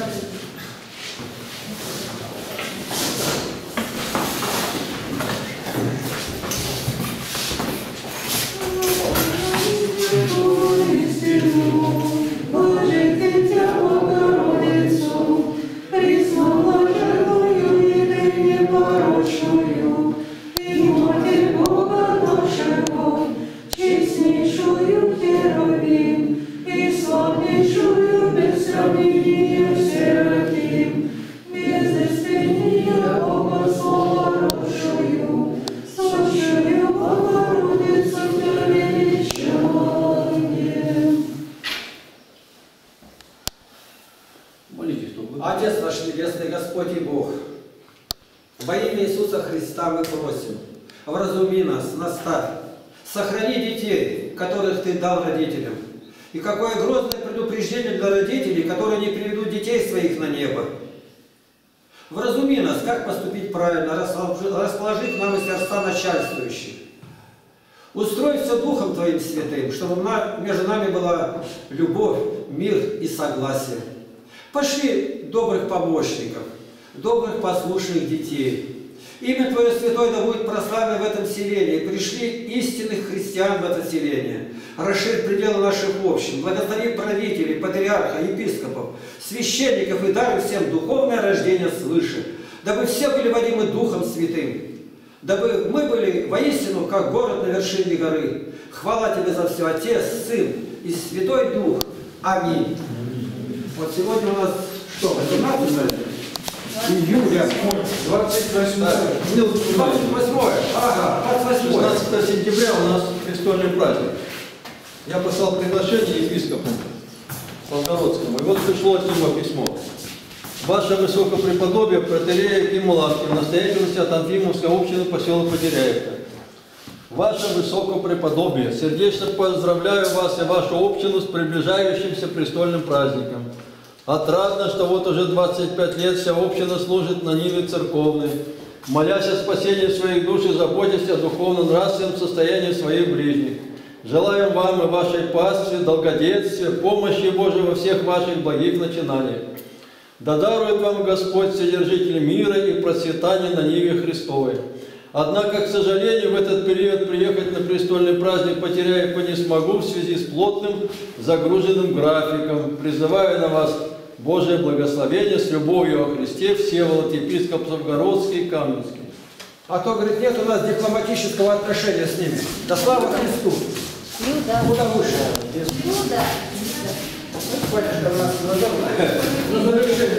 Отец наш Небесный, Господь и Бог, во имя Иисуса Христа мы просим, вразуми нас, наставь, сохрани детей, которых Ты дал родителям. И какое грозное предупреждение для родителей, которые не приведут детей своих на небо. Вразуми нас, как поступить правильно, расположить нам и сердца начальствующих. Устрой все Духом Твоим Святым, чтобы между нами была любовь, мир и согласие. Пошли добрых помощников, добрых послушных детей. Имя Твое Святое да будет прославлено в этом селении. Пришли истинных христиан в это селение. Расширь пределы наших общин. Благослови правителей, патриарха, епископов, священников и дай всем духовное рождение свыше. Дабы все были водимы Духом Святым. Дабы мы были воистину, как город на вершине горы. Хвала Тебе за все, Отец, Сын и Святой Дух. Аминь. Вот сегодня у нас что, восемнадцатое июля, двадцать восьмое, ага, двадцать восьмое. шестнадцатое сентября у нас престольный праздник. Я послал приглашение епископу Новгородскому, и вот пришло от него письмо. Ваше Высокопреподобие, протоиерей Яким Улавкин, настоятельности от Анфимовской общины поселка Потеряевка. Ваше Высокопреподобие, сердечно поздравляю вас и вашу общину с приближающимся престольным праздником. Отрадно, что вот уже двадцать пять лет вся община служит на ниве церковной, молясь о спасении своих душ и заботясь о духовно-нравственном состоянии своих ближних. Желаем вам и вашей пастве, долгодетствия, помощи Божией во всех ваших благих начинаниях. Да дарует вам Господь Вседержитель мира и процветания на ниве Христовой. Однако, к сожалению, в этот период приехать на престольный праздник Потеряевку не смогу в связи с плотным загруженным графиком. Призываю на вас Божие благословение с любовью о Христе, Всеволод, епископ Новгородский и Каменский. А то, говорит, нет у нас дипломатического отношения с ними. Да слава Христу! Люда. Куда выше? Люда. Батюшка нас назовет.